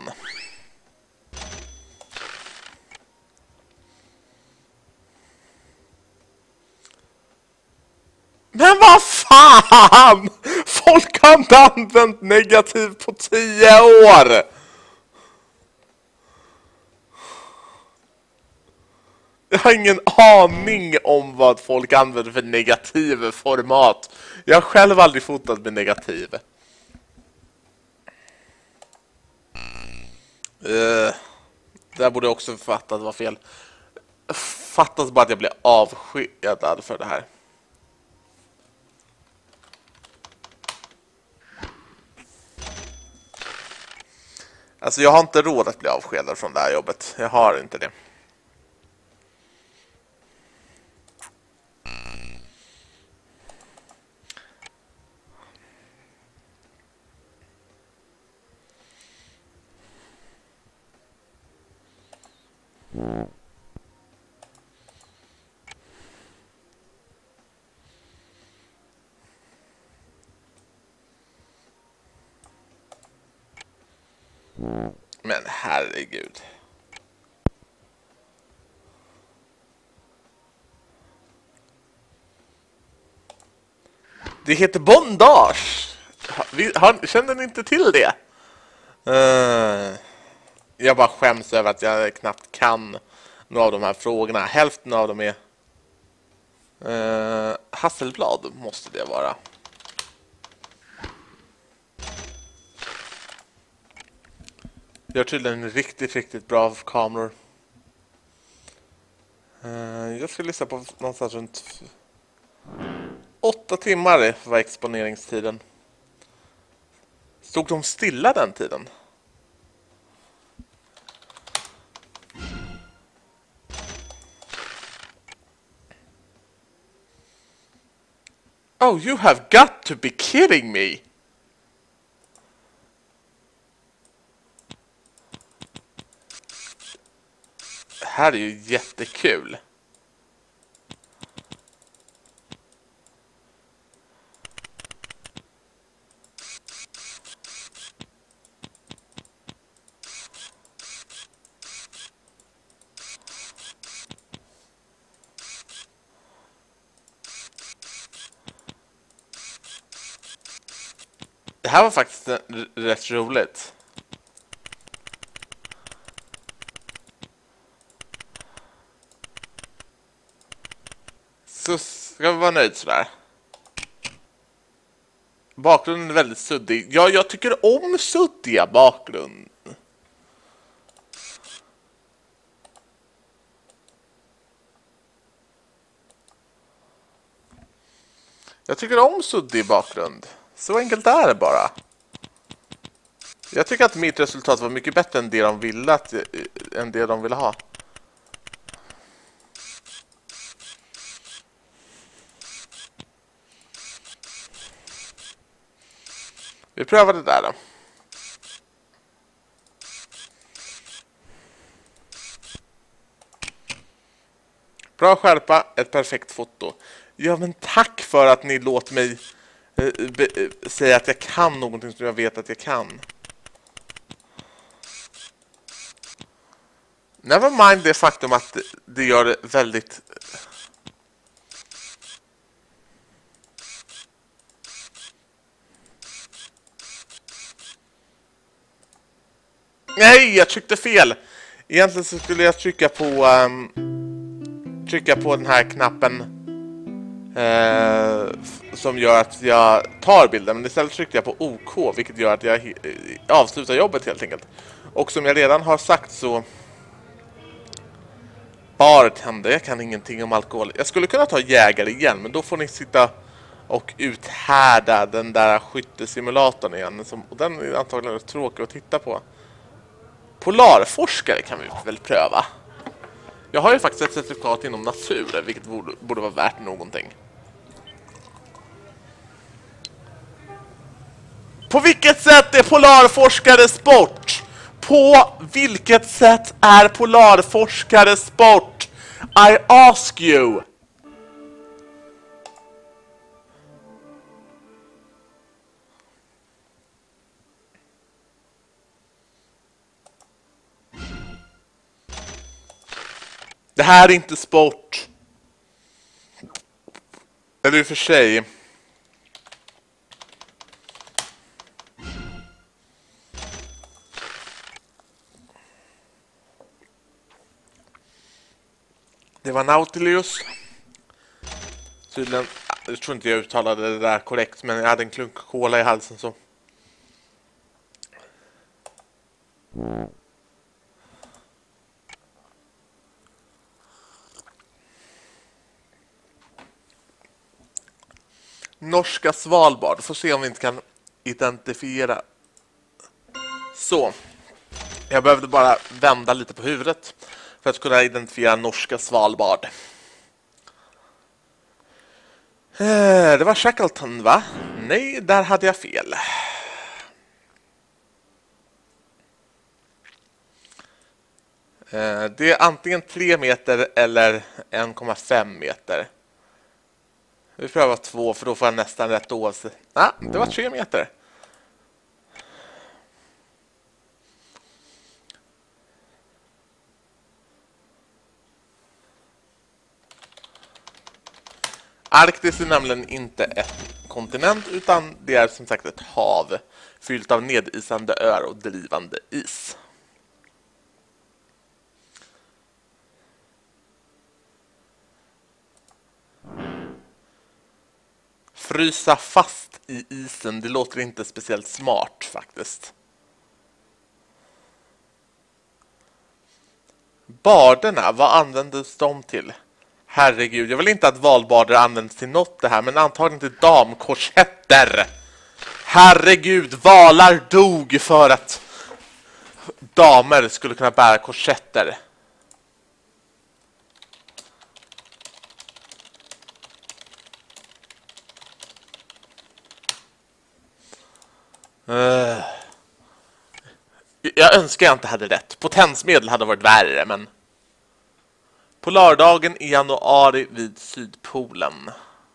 Men vad fan! Folk har inte använt negativ på 10 år! Jag har ingen aning om vad folk använder för negativ format. Jag har själv aldrig fotat med negativ. Där borde jag också fatta att det var fel. Fattas bara att jag blev avskedad för det här. Alltså jag har inte råd att bli avskedad från det här jobbet. Jag har inte det. Men herregud. Det heter bondage. Känner ni inte till det? Jag bara skäms över att jag knappt kan några av de här frågorna. Hälften av dem är Hasselblad måste det vara. Jag har tydligen riktigt bra kameror. Jag ska lyssna på någonstans runt 8 timmar var exponeringstiden. Stod de stilla den tiden? Oh, you have got to be kidding me! Det här är ju jättekul. Det här var faktiskt rätt roligt. Så ska vi vara nöjd sådär. Bakgrunden är väldigt suddig. Ja, jag tycker om suddiga bakgrund. Jag tycker om suddig bakgrund. Så enkelt är det bara. Jag tycker att mitt resultat var mycket bättre än det de ville än det de ville ha. Vi prövar det där då. Bra skärpa, ett perfekt foto. Ja, men tack för att ni låter mig säga att jag kan någonting som jag vet att jag kan. Never mind det faktum att det gör det väldigt... Nej, jag tryckte fel. Egentligen så skulle jag trycka på den här knappen som gör att jag tar bilden. Men istället tryckte jag på OK, vilket gör att jag avslutar jobbet helt enkelt. Och som jag redan har sagt så... Bartender, jag kan ingenting om alkohol. Jag skulle kunna ta jägare igen, men då får ni sitta och uthärda den där skyttesimulatorn igen. Och den är antagligen tråkig att titta på. Polarforskare kan vi väl pröva. Jag har ju faktiskt ett certifikat inom natur, vilket borde vara värt någonting. På vilket sätt är polarforskare sport? På vilket sätt är polarforskare sport? I ask you. Det här är inte sport. Eller i och för sig. Det var Nautilus. Tydligen, jag tror inte jag uttalade det där korrekt, men jag hade en klunk cola i halsen så. Norska Svalbard. Får se om vi inte kan identifiera. Så. Jag behövde bara vända lite på huvudet för att kunna identifiera norska Svalbard. Det var Shackleton, va? Nej, där hade jag fel. Det är antingen 3 meter eller 1,5 meter. Vi prövar 2 för då får jag nästan rätt oavsett. Nej, det var 3 meter. Arktis är nämligen inte ett kontinent utan det är som sagt ett hav fyllt av nedisande öar och drivande is. Frysa fast i isen, det låter inte speciellt smart faktiskt. Barderna, vad användes de till? Herregud, jag vill inte att valbarder används till något det här, men antagligen till damkorsetter. Herregud, valar dog för att damer skulle kunna bära korsetter. Jag önskar jag inte hade rätt. Potensmedel hade varit värre, men... Polardagen i januari vid Sydpolen.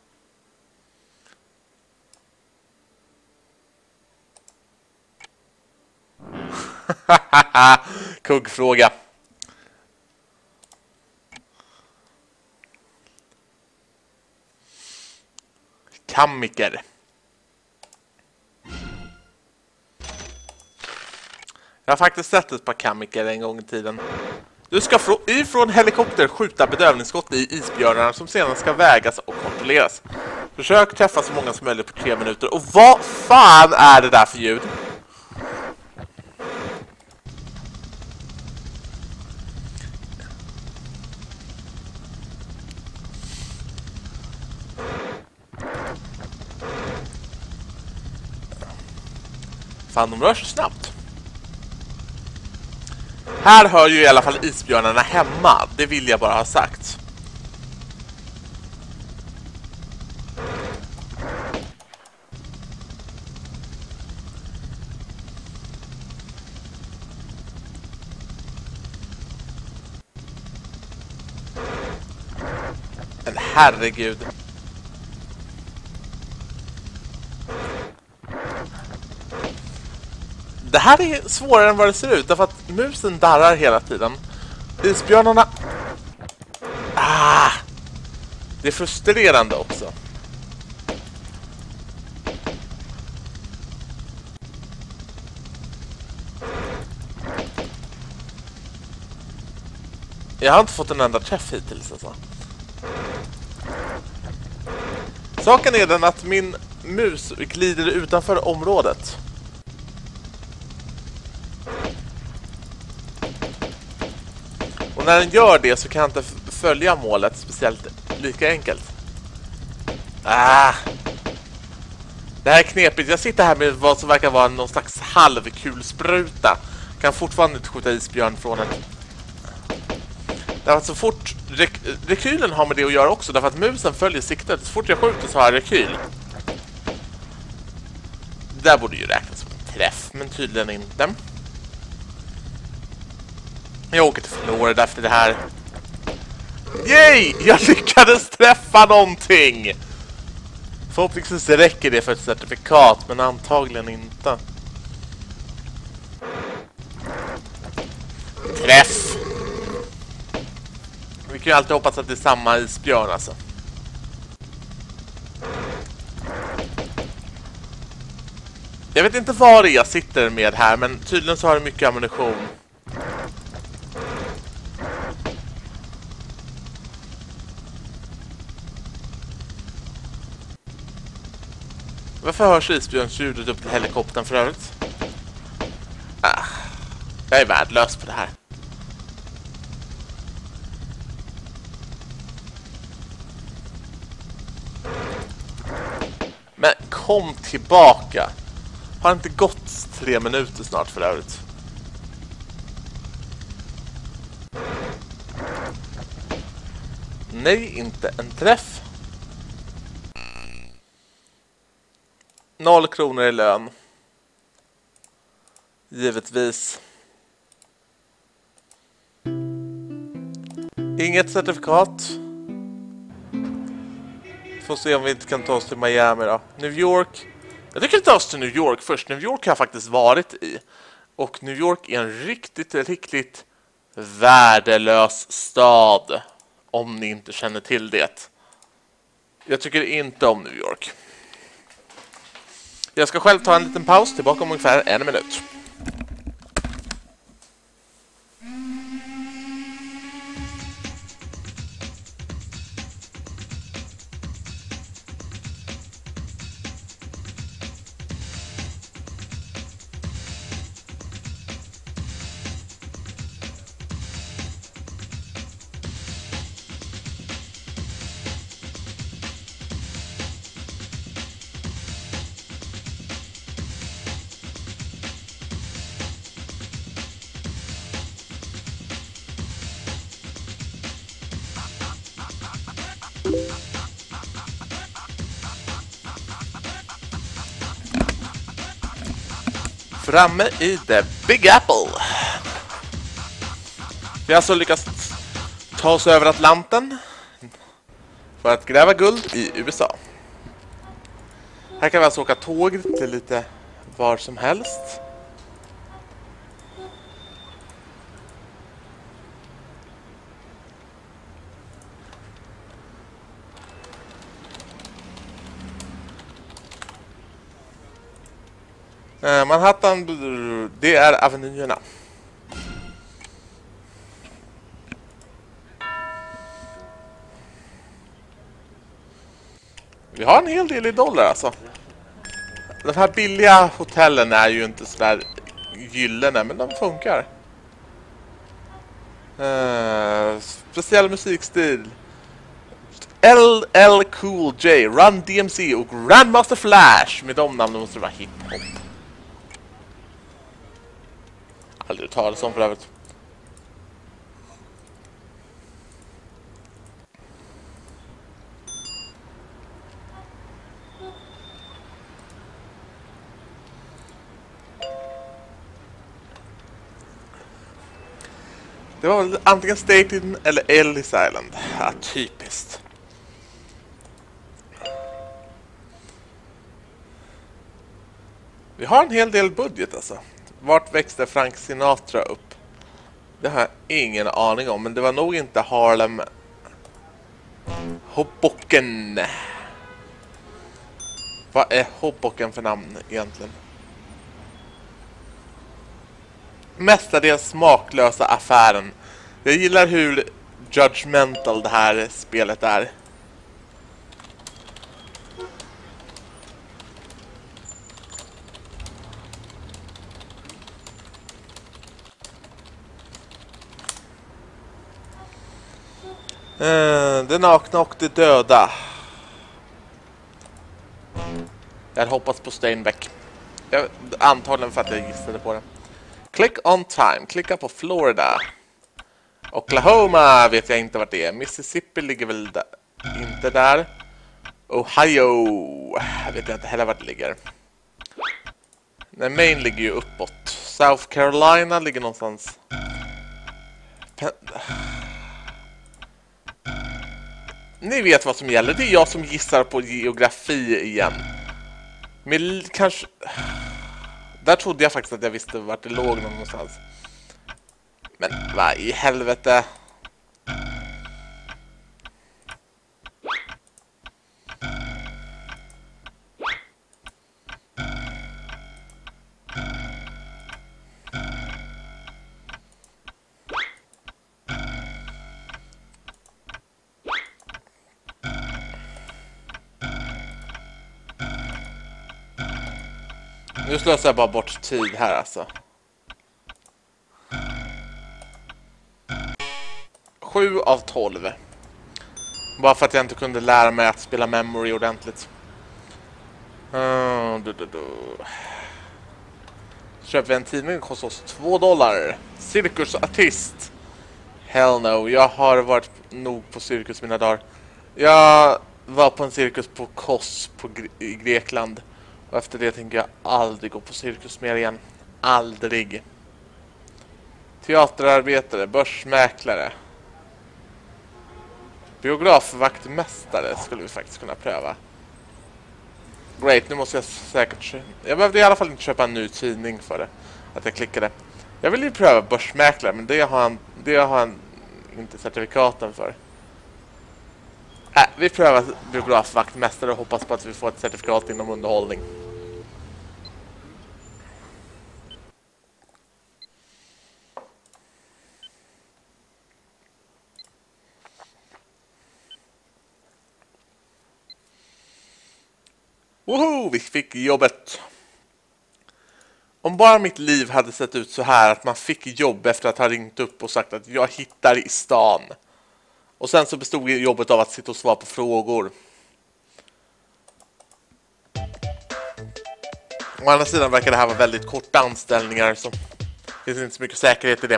Kuggfråga. Kammiker. Jag har faktiskt sett ett par kammiker en gång i tiden. Du ska ifrån helikopter skjuta bedövningsskott i isbjörnar som sedan ska vägas och kontrolleras. Försök träffa så många som möjligt på 3 minuter. Och vad fan är det där för ljud? Fan, de rör sig snabbt. Här hör ju i alla fall isbjörnarna hemma. Det vill jag bara ha sagt. Men herregud. Det här är svårare än vad det ser ut, därför att musen darrar hela tiden. Isbjörnarna... Det är frustrerande också. Jag har inte fått en enda träff hittills alltså. Saken är den att min mus glider utanför området. Och när den gör det så kan jag inte följa målet speciellt lika enkelt. Det här är knepigt. Jag sitter här med vad som verkar vara någon slags halvkulspruta. Kan fortfarande inte skjuta isbjörn från en. Därför att så fort rekylen har med det att göra också, därför att musen följer siktet. Så fort jag skjuter så har jag rekyl. Det där borde ju räknas som en träff, men tydligen inte. Jag åker till Florida efter det här. Yay! Jag lyckades träffa någonting! Förhoppningsvis räcker det för ett certifikat, men antagligen inte. Träff! Vi kan ju alltid hoppas att det är samma isbjörn alltså. Jag vet inte vad det är jag sitter med här, men tydligen så har det mycket ammunition. Varför hörs isbjörnsljudet upp till helikoptern för övrigt? Jag är värdelös på det här. Men kom tillbaka. Har inte gått 3 minuter snart för övrigt. Nej, inte en träff. 0 kronor i lön. Givetvis. Inget certifikat. Får se om vi inte kan ta oss till Miami då. New York. Jag tycker vi tar oss till New York först. New York har jag faktiskt varit i. Och New York är en riktigt värdelös stad. Om ni inte känner till det. Jag tycker inte om New York. Jag ska själv ta en liten paus, tillbaka om ungefär 1 minut. Framme i The Big Apple. Vi har alltså lyckats ta oss över Atlanten för att gräva guld i USA. Här kan vi alltså åka tåg till lite var som helst. Manhattan, det är avenyerna. Vi har en hel del i dollar alltså. De här billiga hotellen är ju inte så där gyllene, men de funkar. Speciell musikstil. LL Cool J, Run DMC och Grandmaster Flash. Med de namnen måste det vara hiphop. Aldrig talas om för övrigt. Det var väl antingen Staten eller Ellis Island. Ja, typiskt. Vi har en hel del budget alltså. Vart växte Frank Sinatra upp? Det har jag ingen aning om, men det var nog inte Harlem. Hoboken. Vad är Hoboken för namn egentligen? Mestadels smaklösa affären. Jag gillar hur judgmental det här spelet är. Det nakna och det döda. Jag hoppas på Steinbeck. Antagligen för att jag gissade på det. Click on time. Klicka på Florida. Oklahoma vet jag inte vart det är. Mississippi ligger väl där. Inte där. Ohio vet jag inte heller vart det ligger. Nej, Maine ligger ju uppåt. South Carolina ligger någonstans. Ni vet vad som gäller. Det är jag som gissar på geografi igen. Men kanske... Där trodde jag faktiskt att jag visste vart det låg någonstans. Men vad i helvete? Nu slösar jag bara bort tid här alltså. 7 av 12. Bara för att jag inte kunde lära mig att spela memory ordentligt. Köper vi en tidning, kostar oss $2. Cirkusartist. Hell no, jag har varit nog på cirkus mina dagar. Jag var på en cirkus på Kos i Grekland. Och efter det tänker jag aldrig gå på cirkus mer igen. Aldrig. Teaterarbetare, börsmäklare. Biografvaktmästare skulle vi faktiskt kunna pröva. Great, nu måste jag säkert... Jag behövde i alla fall inte köpa en ny tidning för det. Att jag klickade. Jag vill ju pröva börsmäklare, men det har han inte certifikaten för. Vi prövar biografvaktmästare och hoppas på att vi får ett certifikat inom underhållning. Woho, vi fick jobbet. Om bara mitt liv hade sett ut så här att man fick jobb efter att ha ringt upp och sagt att jag hittar i stan. Och sen så bestod jobbet av att sitta och svara på frågor. Å andra sidan verkar det här vara väldigt korta anställningar, så det finns inte så mycket säkerhet i det.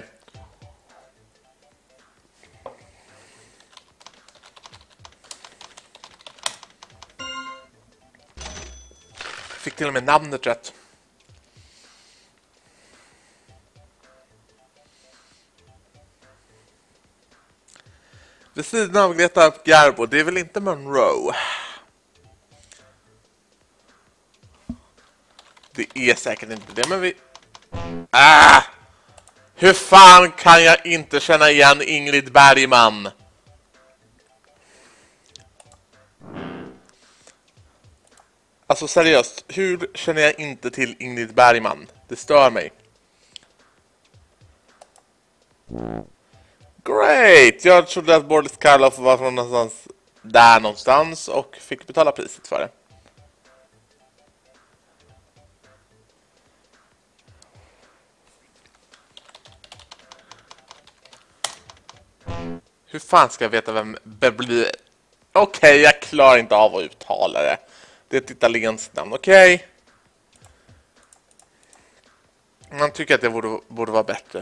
Fick till och med namnet rätt. Vid sidan av Greta Garbo, det är väl inte Monroe? Det är säkert inte det, men vi... Hur fan kan jag inte känna igen Ingrid Bergman? Alltså seriöst, hur känner jag inte till Ingrid Bergman? Det stör mig. Great! Jag trodde att Boris Karloff var från någonstans där någonstans och fick betala priset för det. Hur fan ska jag veta vem blir? Okej, jag klarar inte av att uttala det. Det är ett italienskt namn, okej. Man tycker att det borde vara bättre.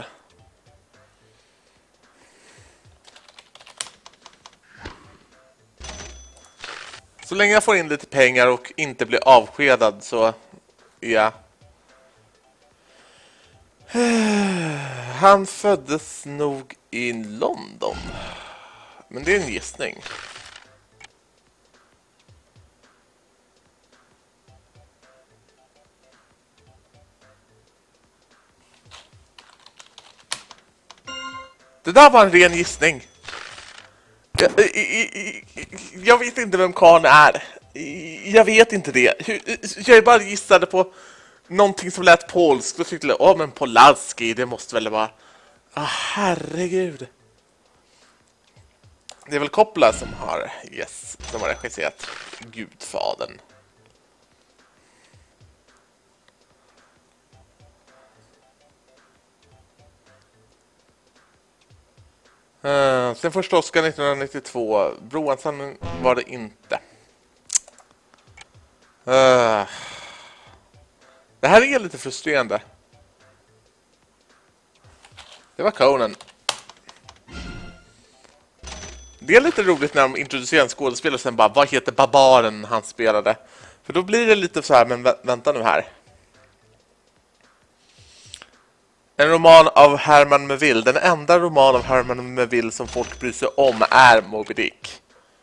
Så länge jag får in lite pengar och inte blir avskedad så är jag... Han föddes nog i London. Men det är en gissning. Det där var en ren gissning. Jag vet inte vem karln är. Jag vet inte det. Jag bara gissade på någonting som lät polskt och tyckte, men Polanski, det måste väl vara... herregud. Det är väl Coppola som har regisserat Gudfadern. Sen första Oscar 1992. Broansen var det inte. Det här är lite frustrerande. Det var Conan. Det är lite roligt när de introducerar en skådespelare och sen bara, vad heter barbaren han spelade? För då blir det lite så här, men vänta nu här. En roman av Herman Melville. Den enda roman av Herman Melville som folk bryr sig om är Moby Dick.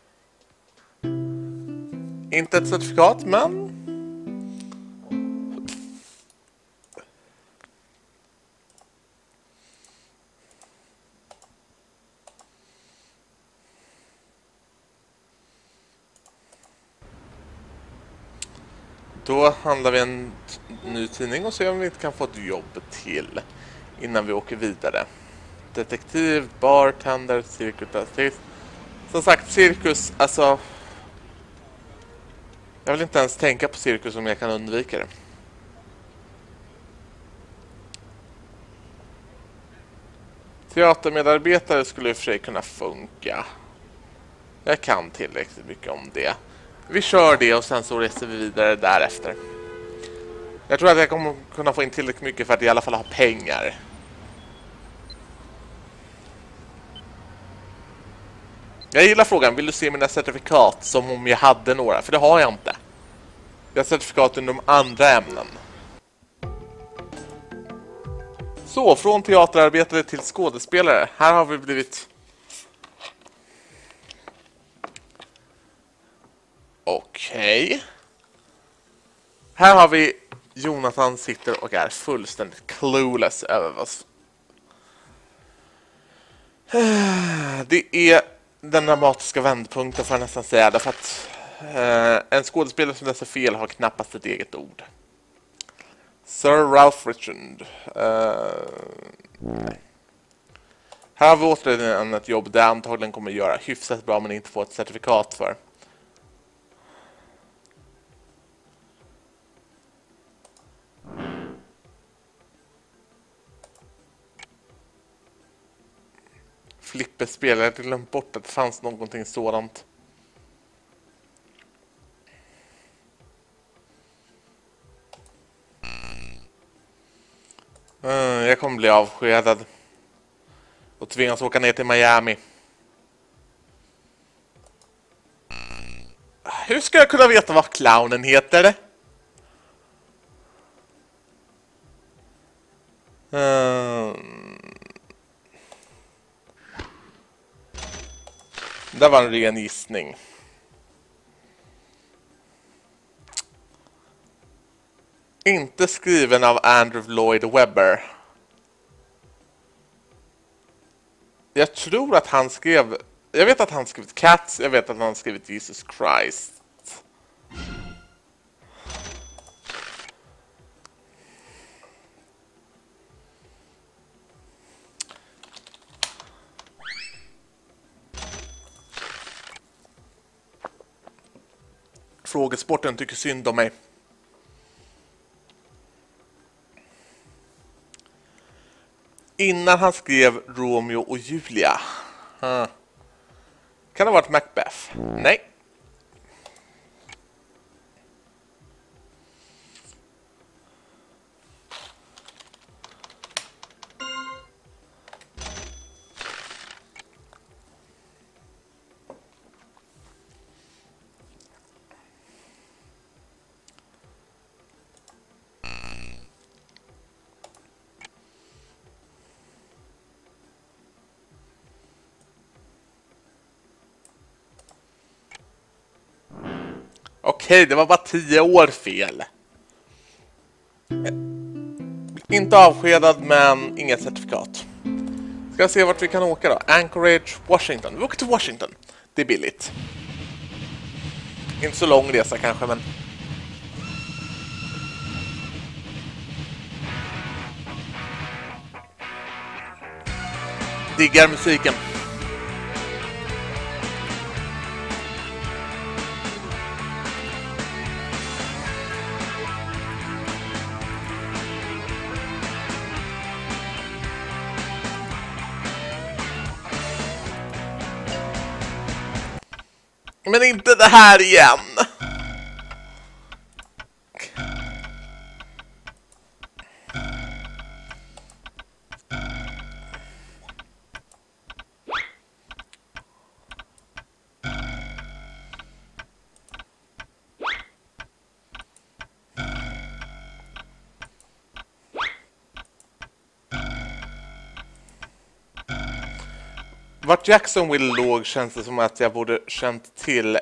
Inte ett certifikat, men... Då handlar vi en ny tidning och ser om vi inte kan få ett jobb till innan vi åker vidare. Detektiv, bartender, cirkusartist. Som sagt, cirkus, alltså... Jag vill inte ens tänka på cirkus om jag kan undvika det. Teatermedarbetare skulle i och för sig kunna funka. Jag kan tillräckligt mycket om det. Vi kör det och sen så reser vi vidare därefter. Jag tror att jag kommer kunna få in tillräckligt mycket för att i alla fall ha pengar. Jag gillar frågan, vill du se mina certifikat som om jag hade några? För det har jag inte. Jag har certifikat inom andra ämnen. Så, från teaterarbetare till skådespelare. Här har vi blivit... Okej. Här har vi Jonathan sitter och är fullständigt clueless över vad... Det är den dramatiska vändpunkten får jag nästan säga. Därför att en skådespelare som läser fel har knappast ett eget ord. Sir Ralph Richard. Här har vi återigen ett jobb där jag antagligen kommer göra hyfsat bra men inte få ett certifikat för. Flipperspel, jag hade glömt bort att det fanns någonting sådant. Jag kommer bli avskedad och tvingas åka ner till Miami. Hur ska jag kunna veta vad clownen heter? Det var en ren gissning. Inte skriven av Andrew Lloyd Webber. Jag tror att han skrev... Jag vet att han skrivit Cats. Jag vet att han skrivit Jesus Christ. Frågesporten tycker synd om mig. Innan han skrev Romeo och Julia. Kan det ha varit Macbeth? Nej. Okej, det var bara 10 år fel. Inte avskedad, men inget certifikat. Ska se vart vi kan åka då. Anchorage, Washington. Vi åker till Washington. Det är billigt. Inte så lång resa kanske, men... Diggar musiken. Men inte det här igen. Vart Jacksonville låg känns det som att jag borde känt till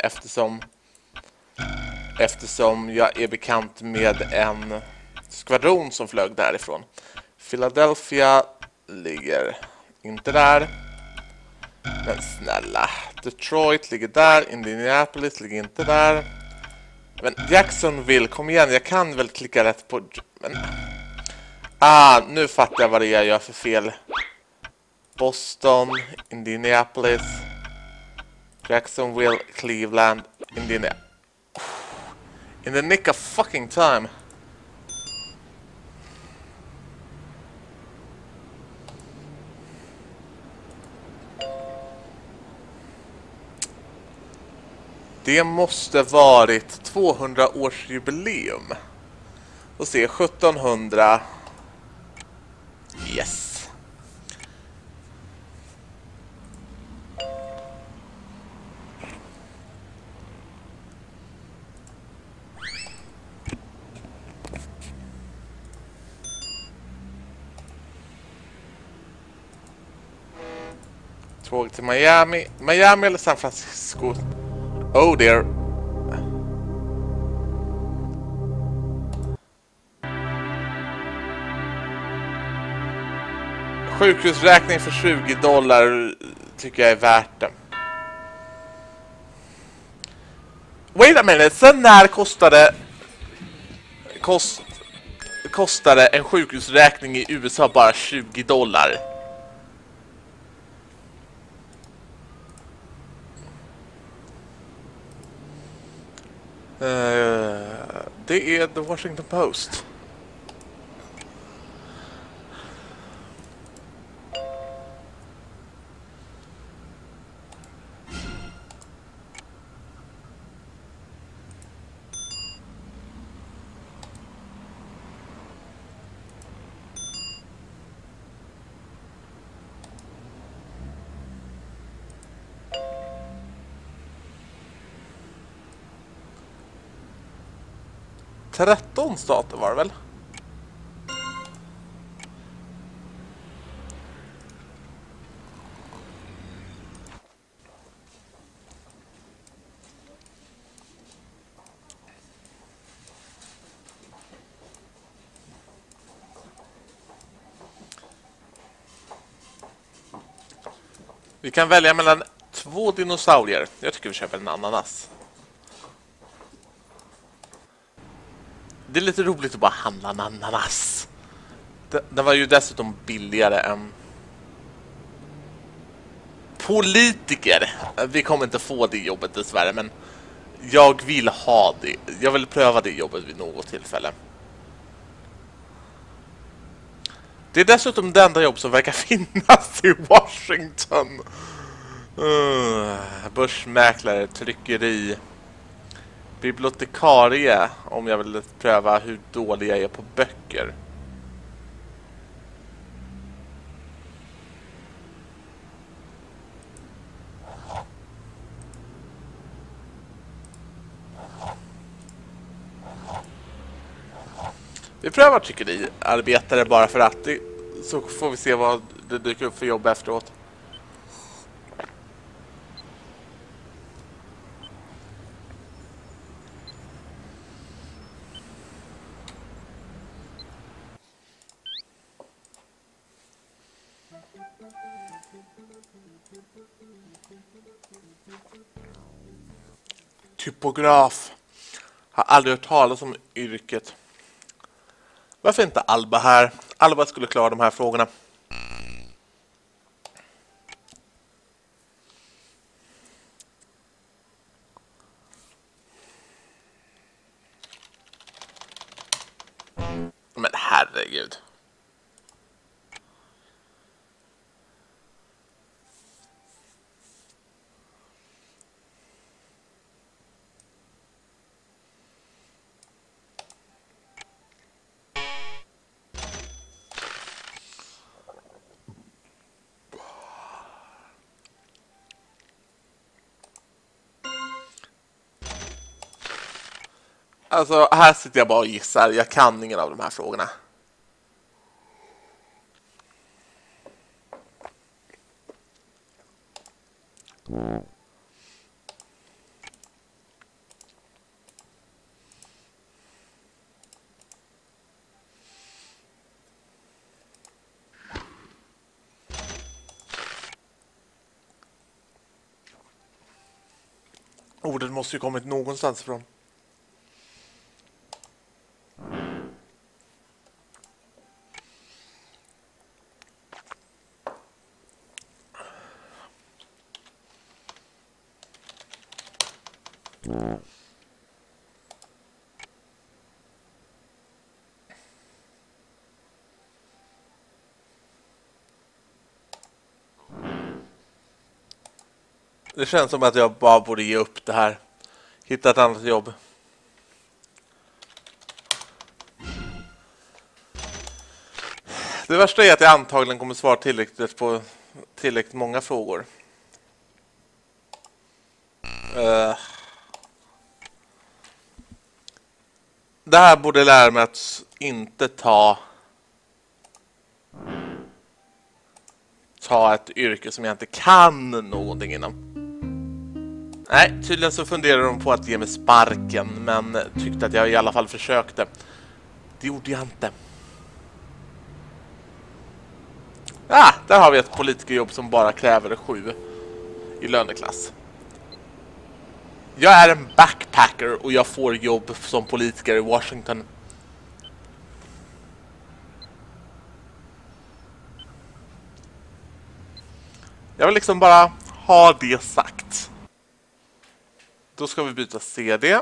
eftersom jag är bekant med en skvadron som flög därifrån. Philadelphia ligger inte där. Men snälla. Detroit ligger där. Indianapolis ligger inte där. Men Jacksonville, kom igen. Jag kan väl klicka rätt på... Men... nu fattar jag vad det är jag gör för fel. Boston, Indianapolis, Jacksonville, Cleveland, Indiana. In the nick of fucking time. Det måste varit 200-årsjubileum. Och se, 1700. Yes. Tåg till Miami. Miami eller San Francisco? Oh dear. Sjukhusräkning för $20 tycker jag är värt det. Wait a minute, sen när kostade en sjukhusräkning i USA bara $20? Det är The Washington Post. Tretton stater var det väl? Vi kan välja mellan 2 dinosaurier. Jag tycker vi köper en ananas. Det är lite roligt att bara handla en ananas. Den var ju dessutom billigare än politiker. Vi kommer inte få det jobbet dessvärre, men jag vill ha det. Jag vill pröva det jobbet vid något tillfälle. Det är dessutom det enda jobb som verkar finnas i Washington. Börsmäklare, tryckeri, bibliotekarie, om jag vill pröva hur dålig jag är på böcker. Vi prövar tryckeriarbetare bara för att så får vi se vad det dyker upp för jobb efteråt. Typograf. Har aldrig hört talas om yrket. Varför inte Alba här? Alba skulle klara de här frågorna. Men herregud. Alltså, här sitter jag bara och gissar. Jag kan ingen av de här frågorna. Ordet måste ju kommit någonstans ifrån. Det känns som att jag bara borde ge upp det här. hitta ett annat jobb. Det värsta är att jag antagligen kommer svara tillräckligt på tillräckligt många frågor. Det här borde lära mig att inte ta ett yrke som jag inte kan någonting inom. Nej, tydligen så funderar de på att ge mig sparken, men tyckte att jag i alla fall försökte. Det gjorde jag inte. Där har vi ett politikerjobb som bara kräver 7 i löneklass. Jag är en backpacker och jag får jobb som politiker i Washington. Jag vill liksom bara ha det sagt. Då ska vi byta CD.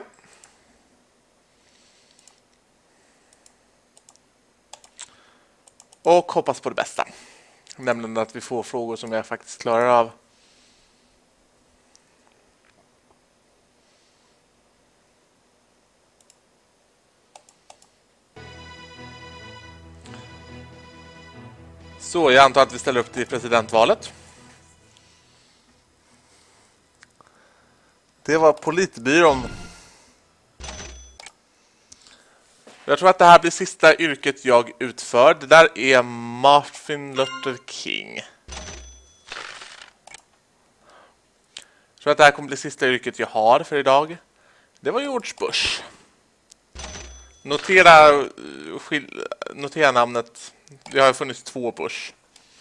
Och hoppas på det bästa. Nämligen att vi får frågor som jag faktiskt klarar av. Så jag antar att vi ställer upp till presidentvalet. Det var politbyrån. Jag tror att det här blir sista yrket jag utför. Det där är Martin Luther King. Jag tror att det här kommer bli sista yrket jag har för idag. Det var George Bush. Notera namnet. Det har funnits 2 Bush.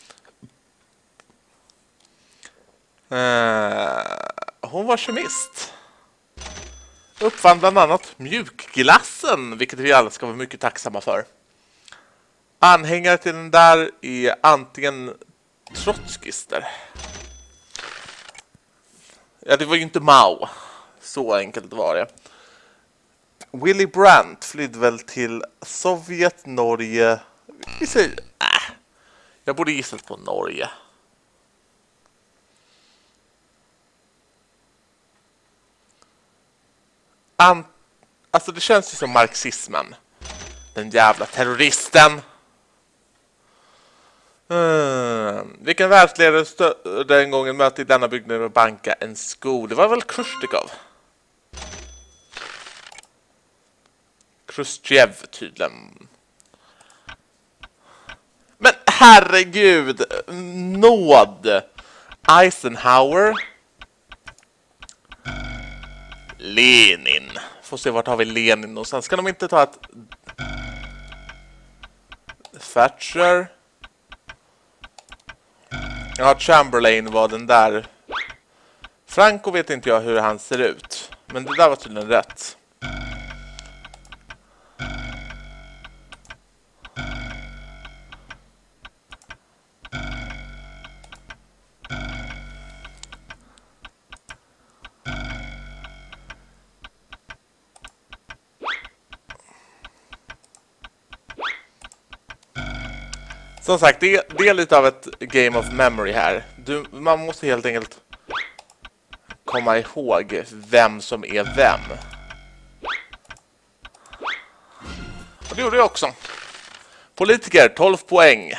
Hon var kemist. Uppfann bland annat mjukglassen, vilket vi alla ska vara mycket tacksamma för. Anhängare till den där är antingen trotskister. Ja, det var ju inte Mao. Så enkelt var det. Willy Brandt flydde väl till Sovjet, Norge. Vi säger, jag borde gissat på Norge. Alltså det känns ju som marxismen. Den jävla terroristen. Vilken världsledare stödde en gång en möte i denna byggnad och banka en sko? Det var väl Khrushchev. Khrushchev tydligen. Men herregud, nåd. Eisenhower. Lenin. Får se vart har vi Lenin och sen ska de inte ta ett Thatcher. Ja, Chamberlain var den där. Franco vet inte jag hur han ser ut, men det där var tydligen rätt. Som sagt, det är lite av ett game of memory här. Man måste helt enkelt komma ihåg vem som är vem. Och det gjorde jag också. Politiker, 12 poäng.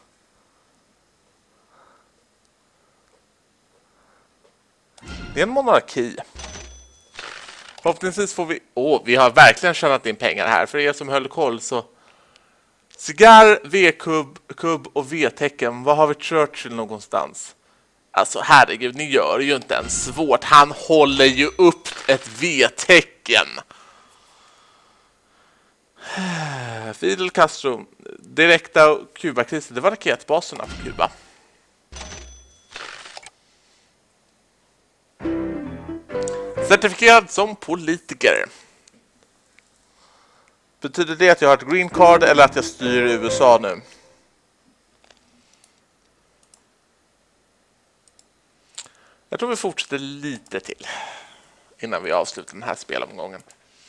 Det är en monarki. Förhoppningsvis får vi... vi har verkligen tjänat in pengar här. För er som höll koll så... Cigarr, V-kubb och V-tecken. Var har vi Churchill någonstans? Alltså herregud, ni gör ju inte ens svårt. Han håller ju upp ett V-tecken. Fidel Castro. Direkta Kuba-krisen. Det var raketbaserna på Kuba. Certifierad som politiker. Betyder det att jag har ett green card eller att jag styr i USA nu? Jag tror vi fortsätter lite till innan vi avslutar den här spelomgången.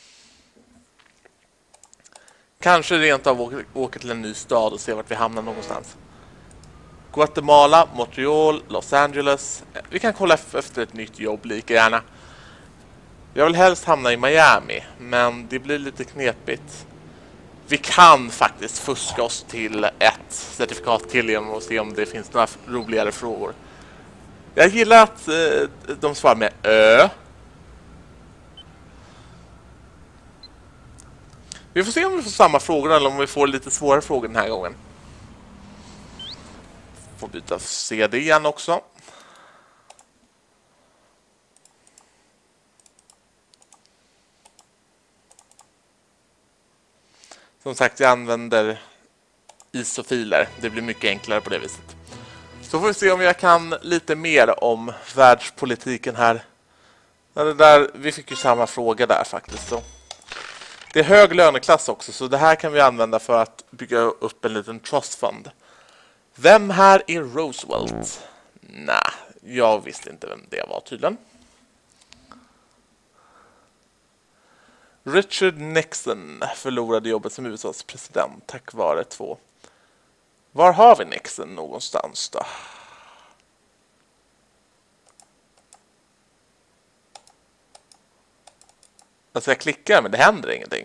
Kanske rent av åka till en ny stad och se vart vi hamnar någonstans. Guatemala, Montreal, Los Angeles. Vi kan kolla efter ett nytt jobb lika gärna. Jag vill helst hamna i Miami, men det blir lite knepigt. Vi kan faktiskt fuska oss till ett certifikat till genom att se om det finns några roligare frågor. Jag gillar att de svarar med ö. Vi får se om vi får samma frågor eller om vi får lite svårare frågor den här gången. Får byta CD igen också. Som sagt, jag använder ISO-filer. Det blir mycket enklare på det viset. Så får vi se om jag kan lite mer om världspolitiken här. Vi fick ju samma fråga där faktiskt. Så. Det är hög löneklass också, så det här kan vi använda för att bygga upp en liten trust fund. Vem här är Roosevelt? Nej, jag visste inte vem det var tydligen. Richard Nixon förlorade jobbet som USAs president tack vare 2. Var har vi Nixon någonstans då? Alltså jag klickar men det händer ingenting.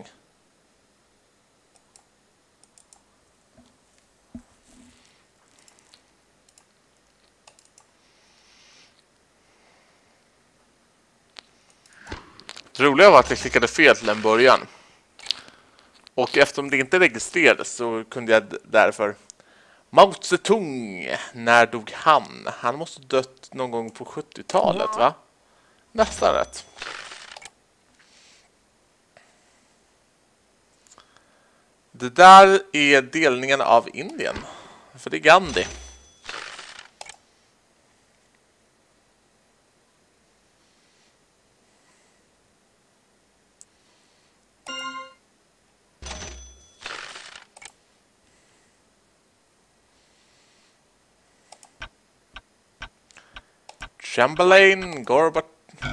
Det roliga var att jag klickade fel till en början. Och eftersom det inte registrerades så kunde jag därför... Mao Zedong, när dog han? Han måste dött någon gång på 70-talet, va? Nästan rätt. Det där är delningen av Indien. För det är Gandhi. Chamberlain, Gorbat...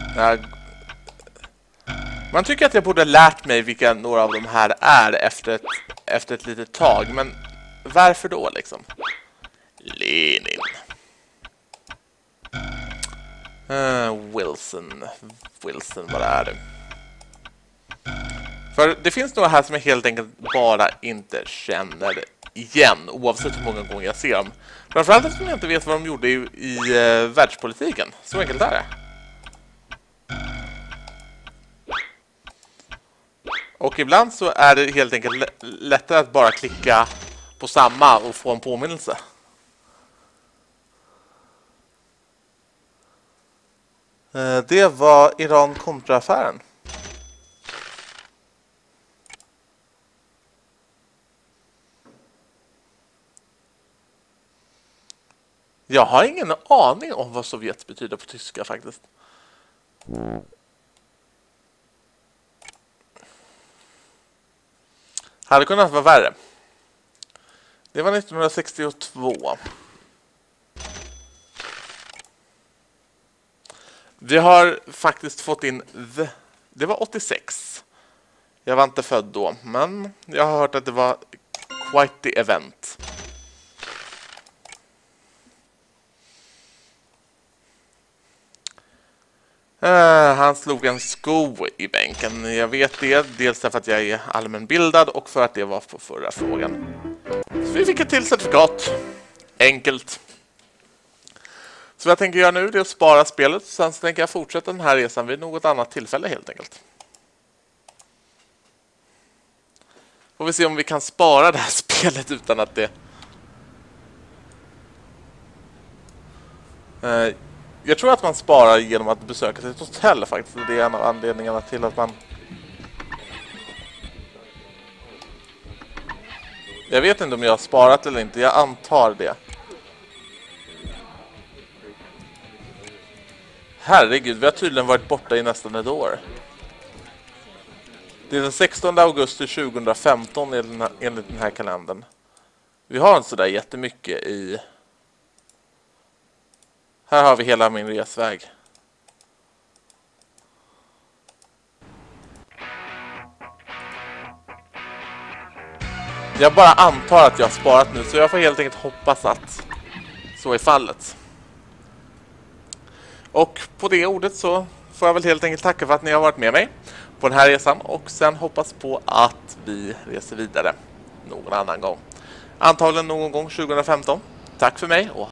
Man tycker att jag borde ha lärt mig vilka några av de här är efter ett litet tag. Men varför då liksom? Lenin. Wilson, vad är det? För det finns några här som jag helt enkelt bara inte känner igen, oavsett hur många gånger jag ser dem. Framförallt eftersom jag inte vet vad de gjorde i världspolitiken. Så enkelt är det. Och ibland så är det helt enkelt lättare att bara klicka på samma och få en påminnelse. Det var Iran-kontra-affären. Jag har ingen aning om vad Sovjet betyder på tyska faktiskt. Hade kunnat vara värre. Det var 1962. Vi har faktiskt fått in det var 86. Jag var inte född då, men jag har hört att det var quite the event. Han slog en sko i bänken. Jag vet det, dels därför att jag är allmänbildad och för att det var på förra frågan. Så vi fick ett till certifikat. Enkelt. Så vad jag tänker göra nu är att spara spelet. Sen så tänker jag fortsätta den här resan vid något annat tillfälle helt enkelt. Får vi se om vi kan spara det här spelet utan att det... Jag tror att man sparar genom att besöka ett hotell faktiskt. Det är en av anledningarna till att man... Jag vet inte om jag har sparat eller inte. Jag antar det. Herregud, vi har tydligen varit borta i nästan ett år. Det är den 16 augusti 2015 enligt den här kalendern. Vi har inte sådär jättemycket i... Här har vi hela min resväg. Jag bara antar att jag har sparat nu, så jag får helt enkelt hoppas att så är fallet. Och på det ordet så får jag väl helt enkelt tacka för att ni har varit med mig på den här resan och sen hoppas på att vi reser vidare någon annan gång. Antagligen någon gång 2015. Tack för mig och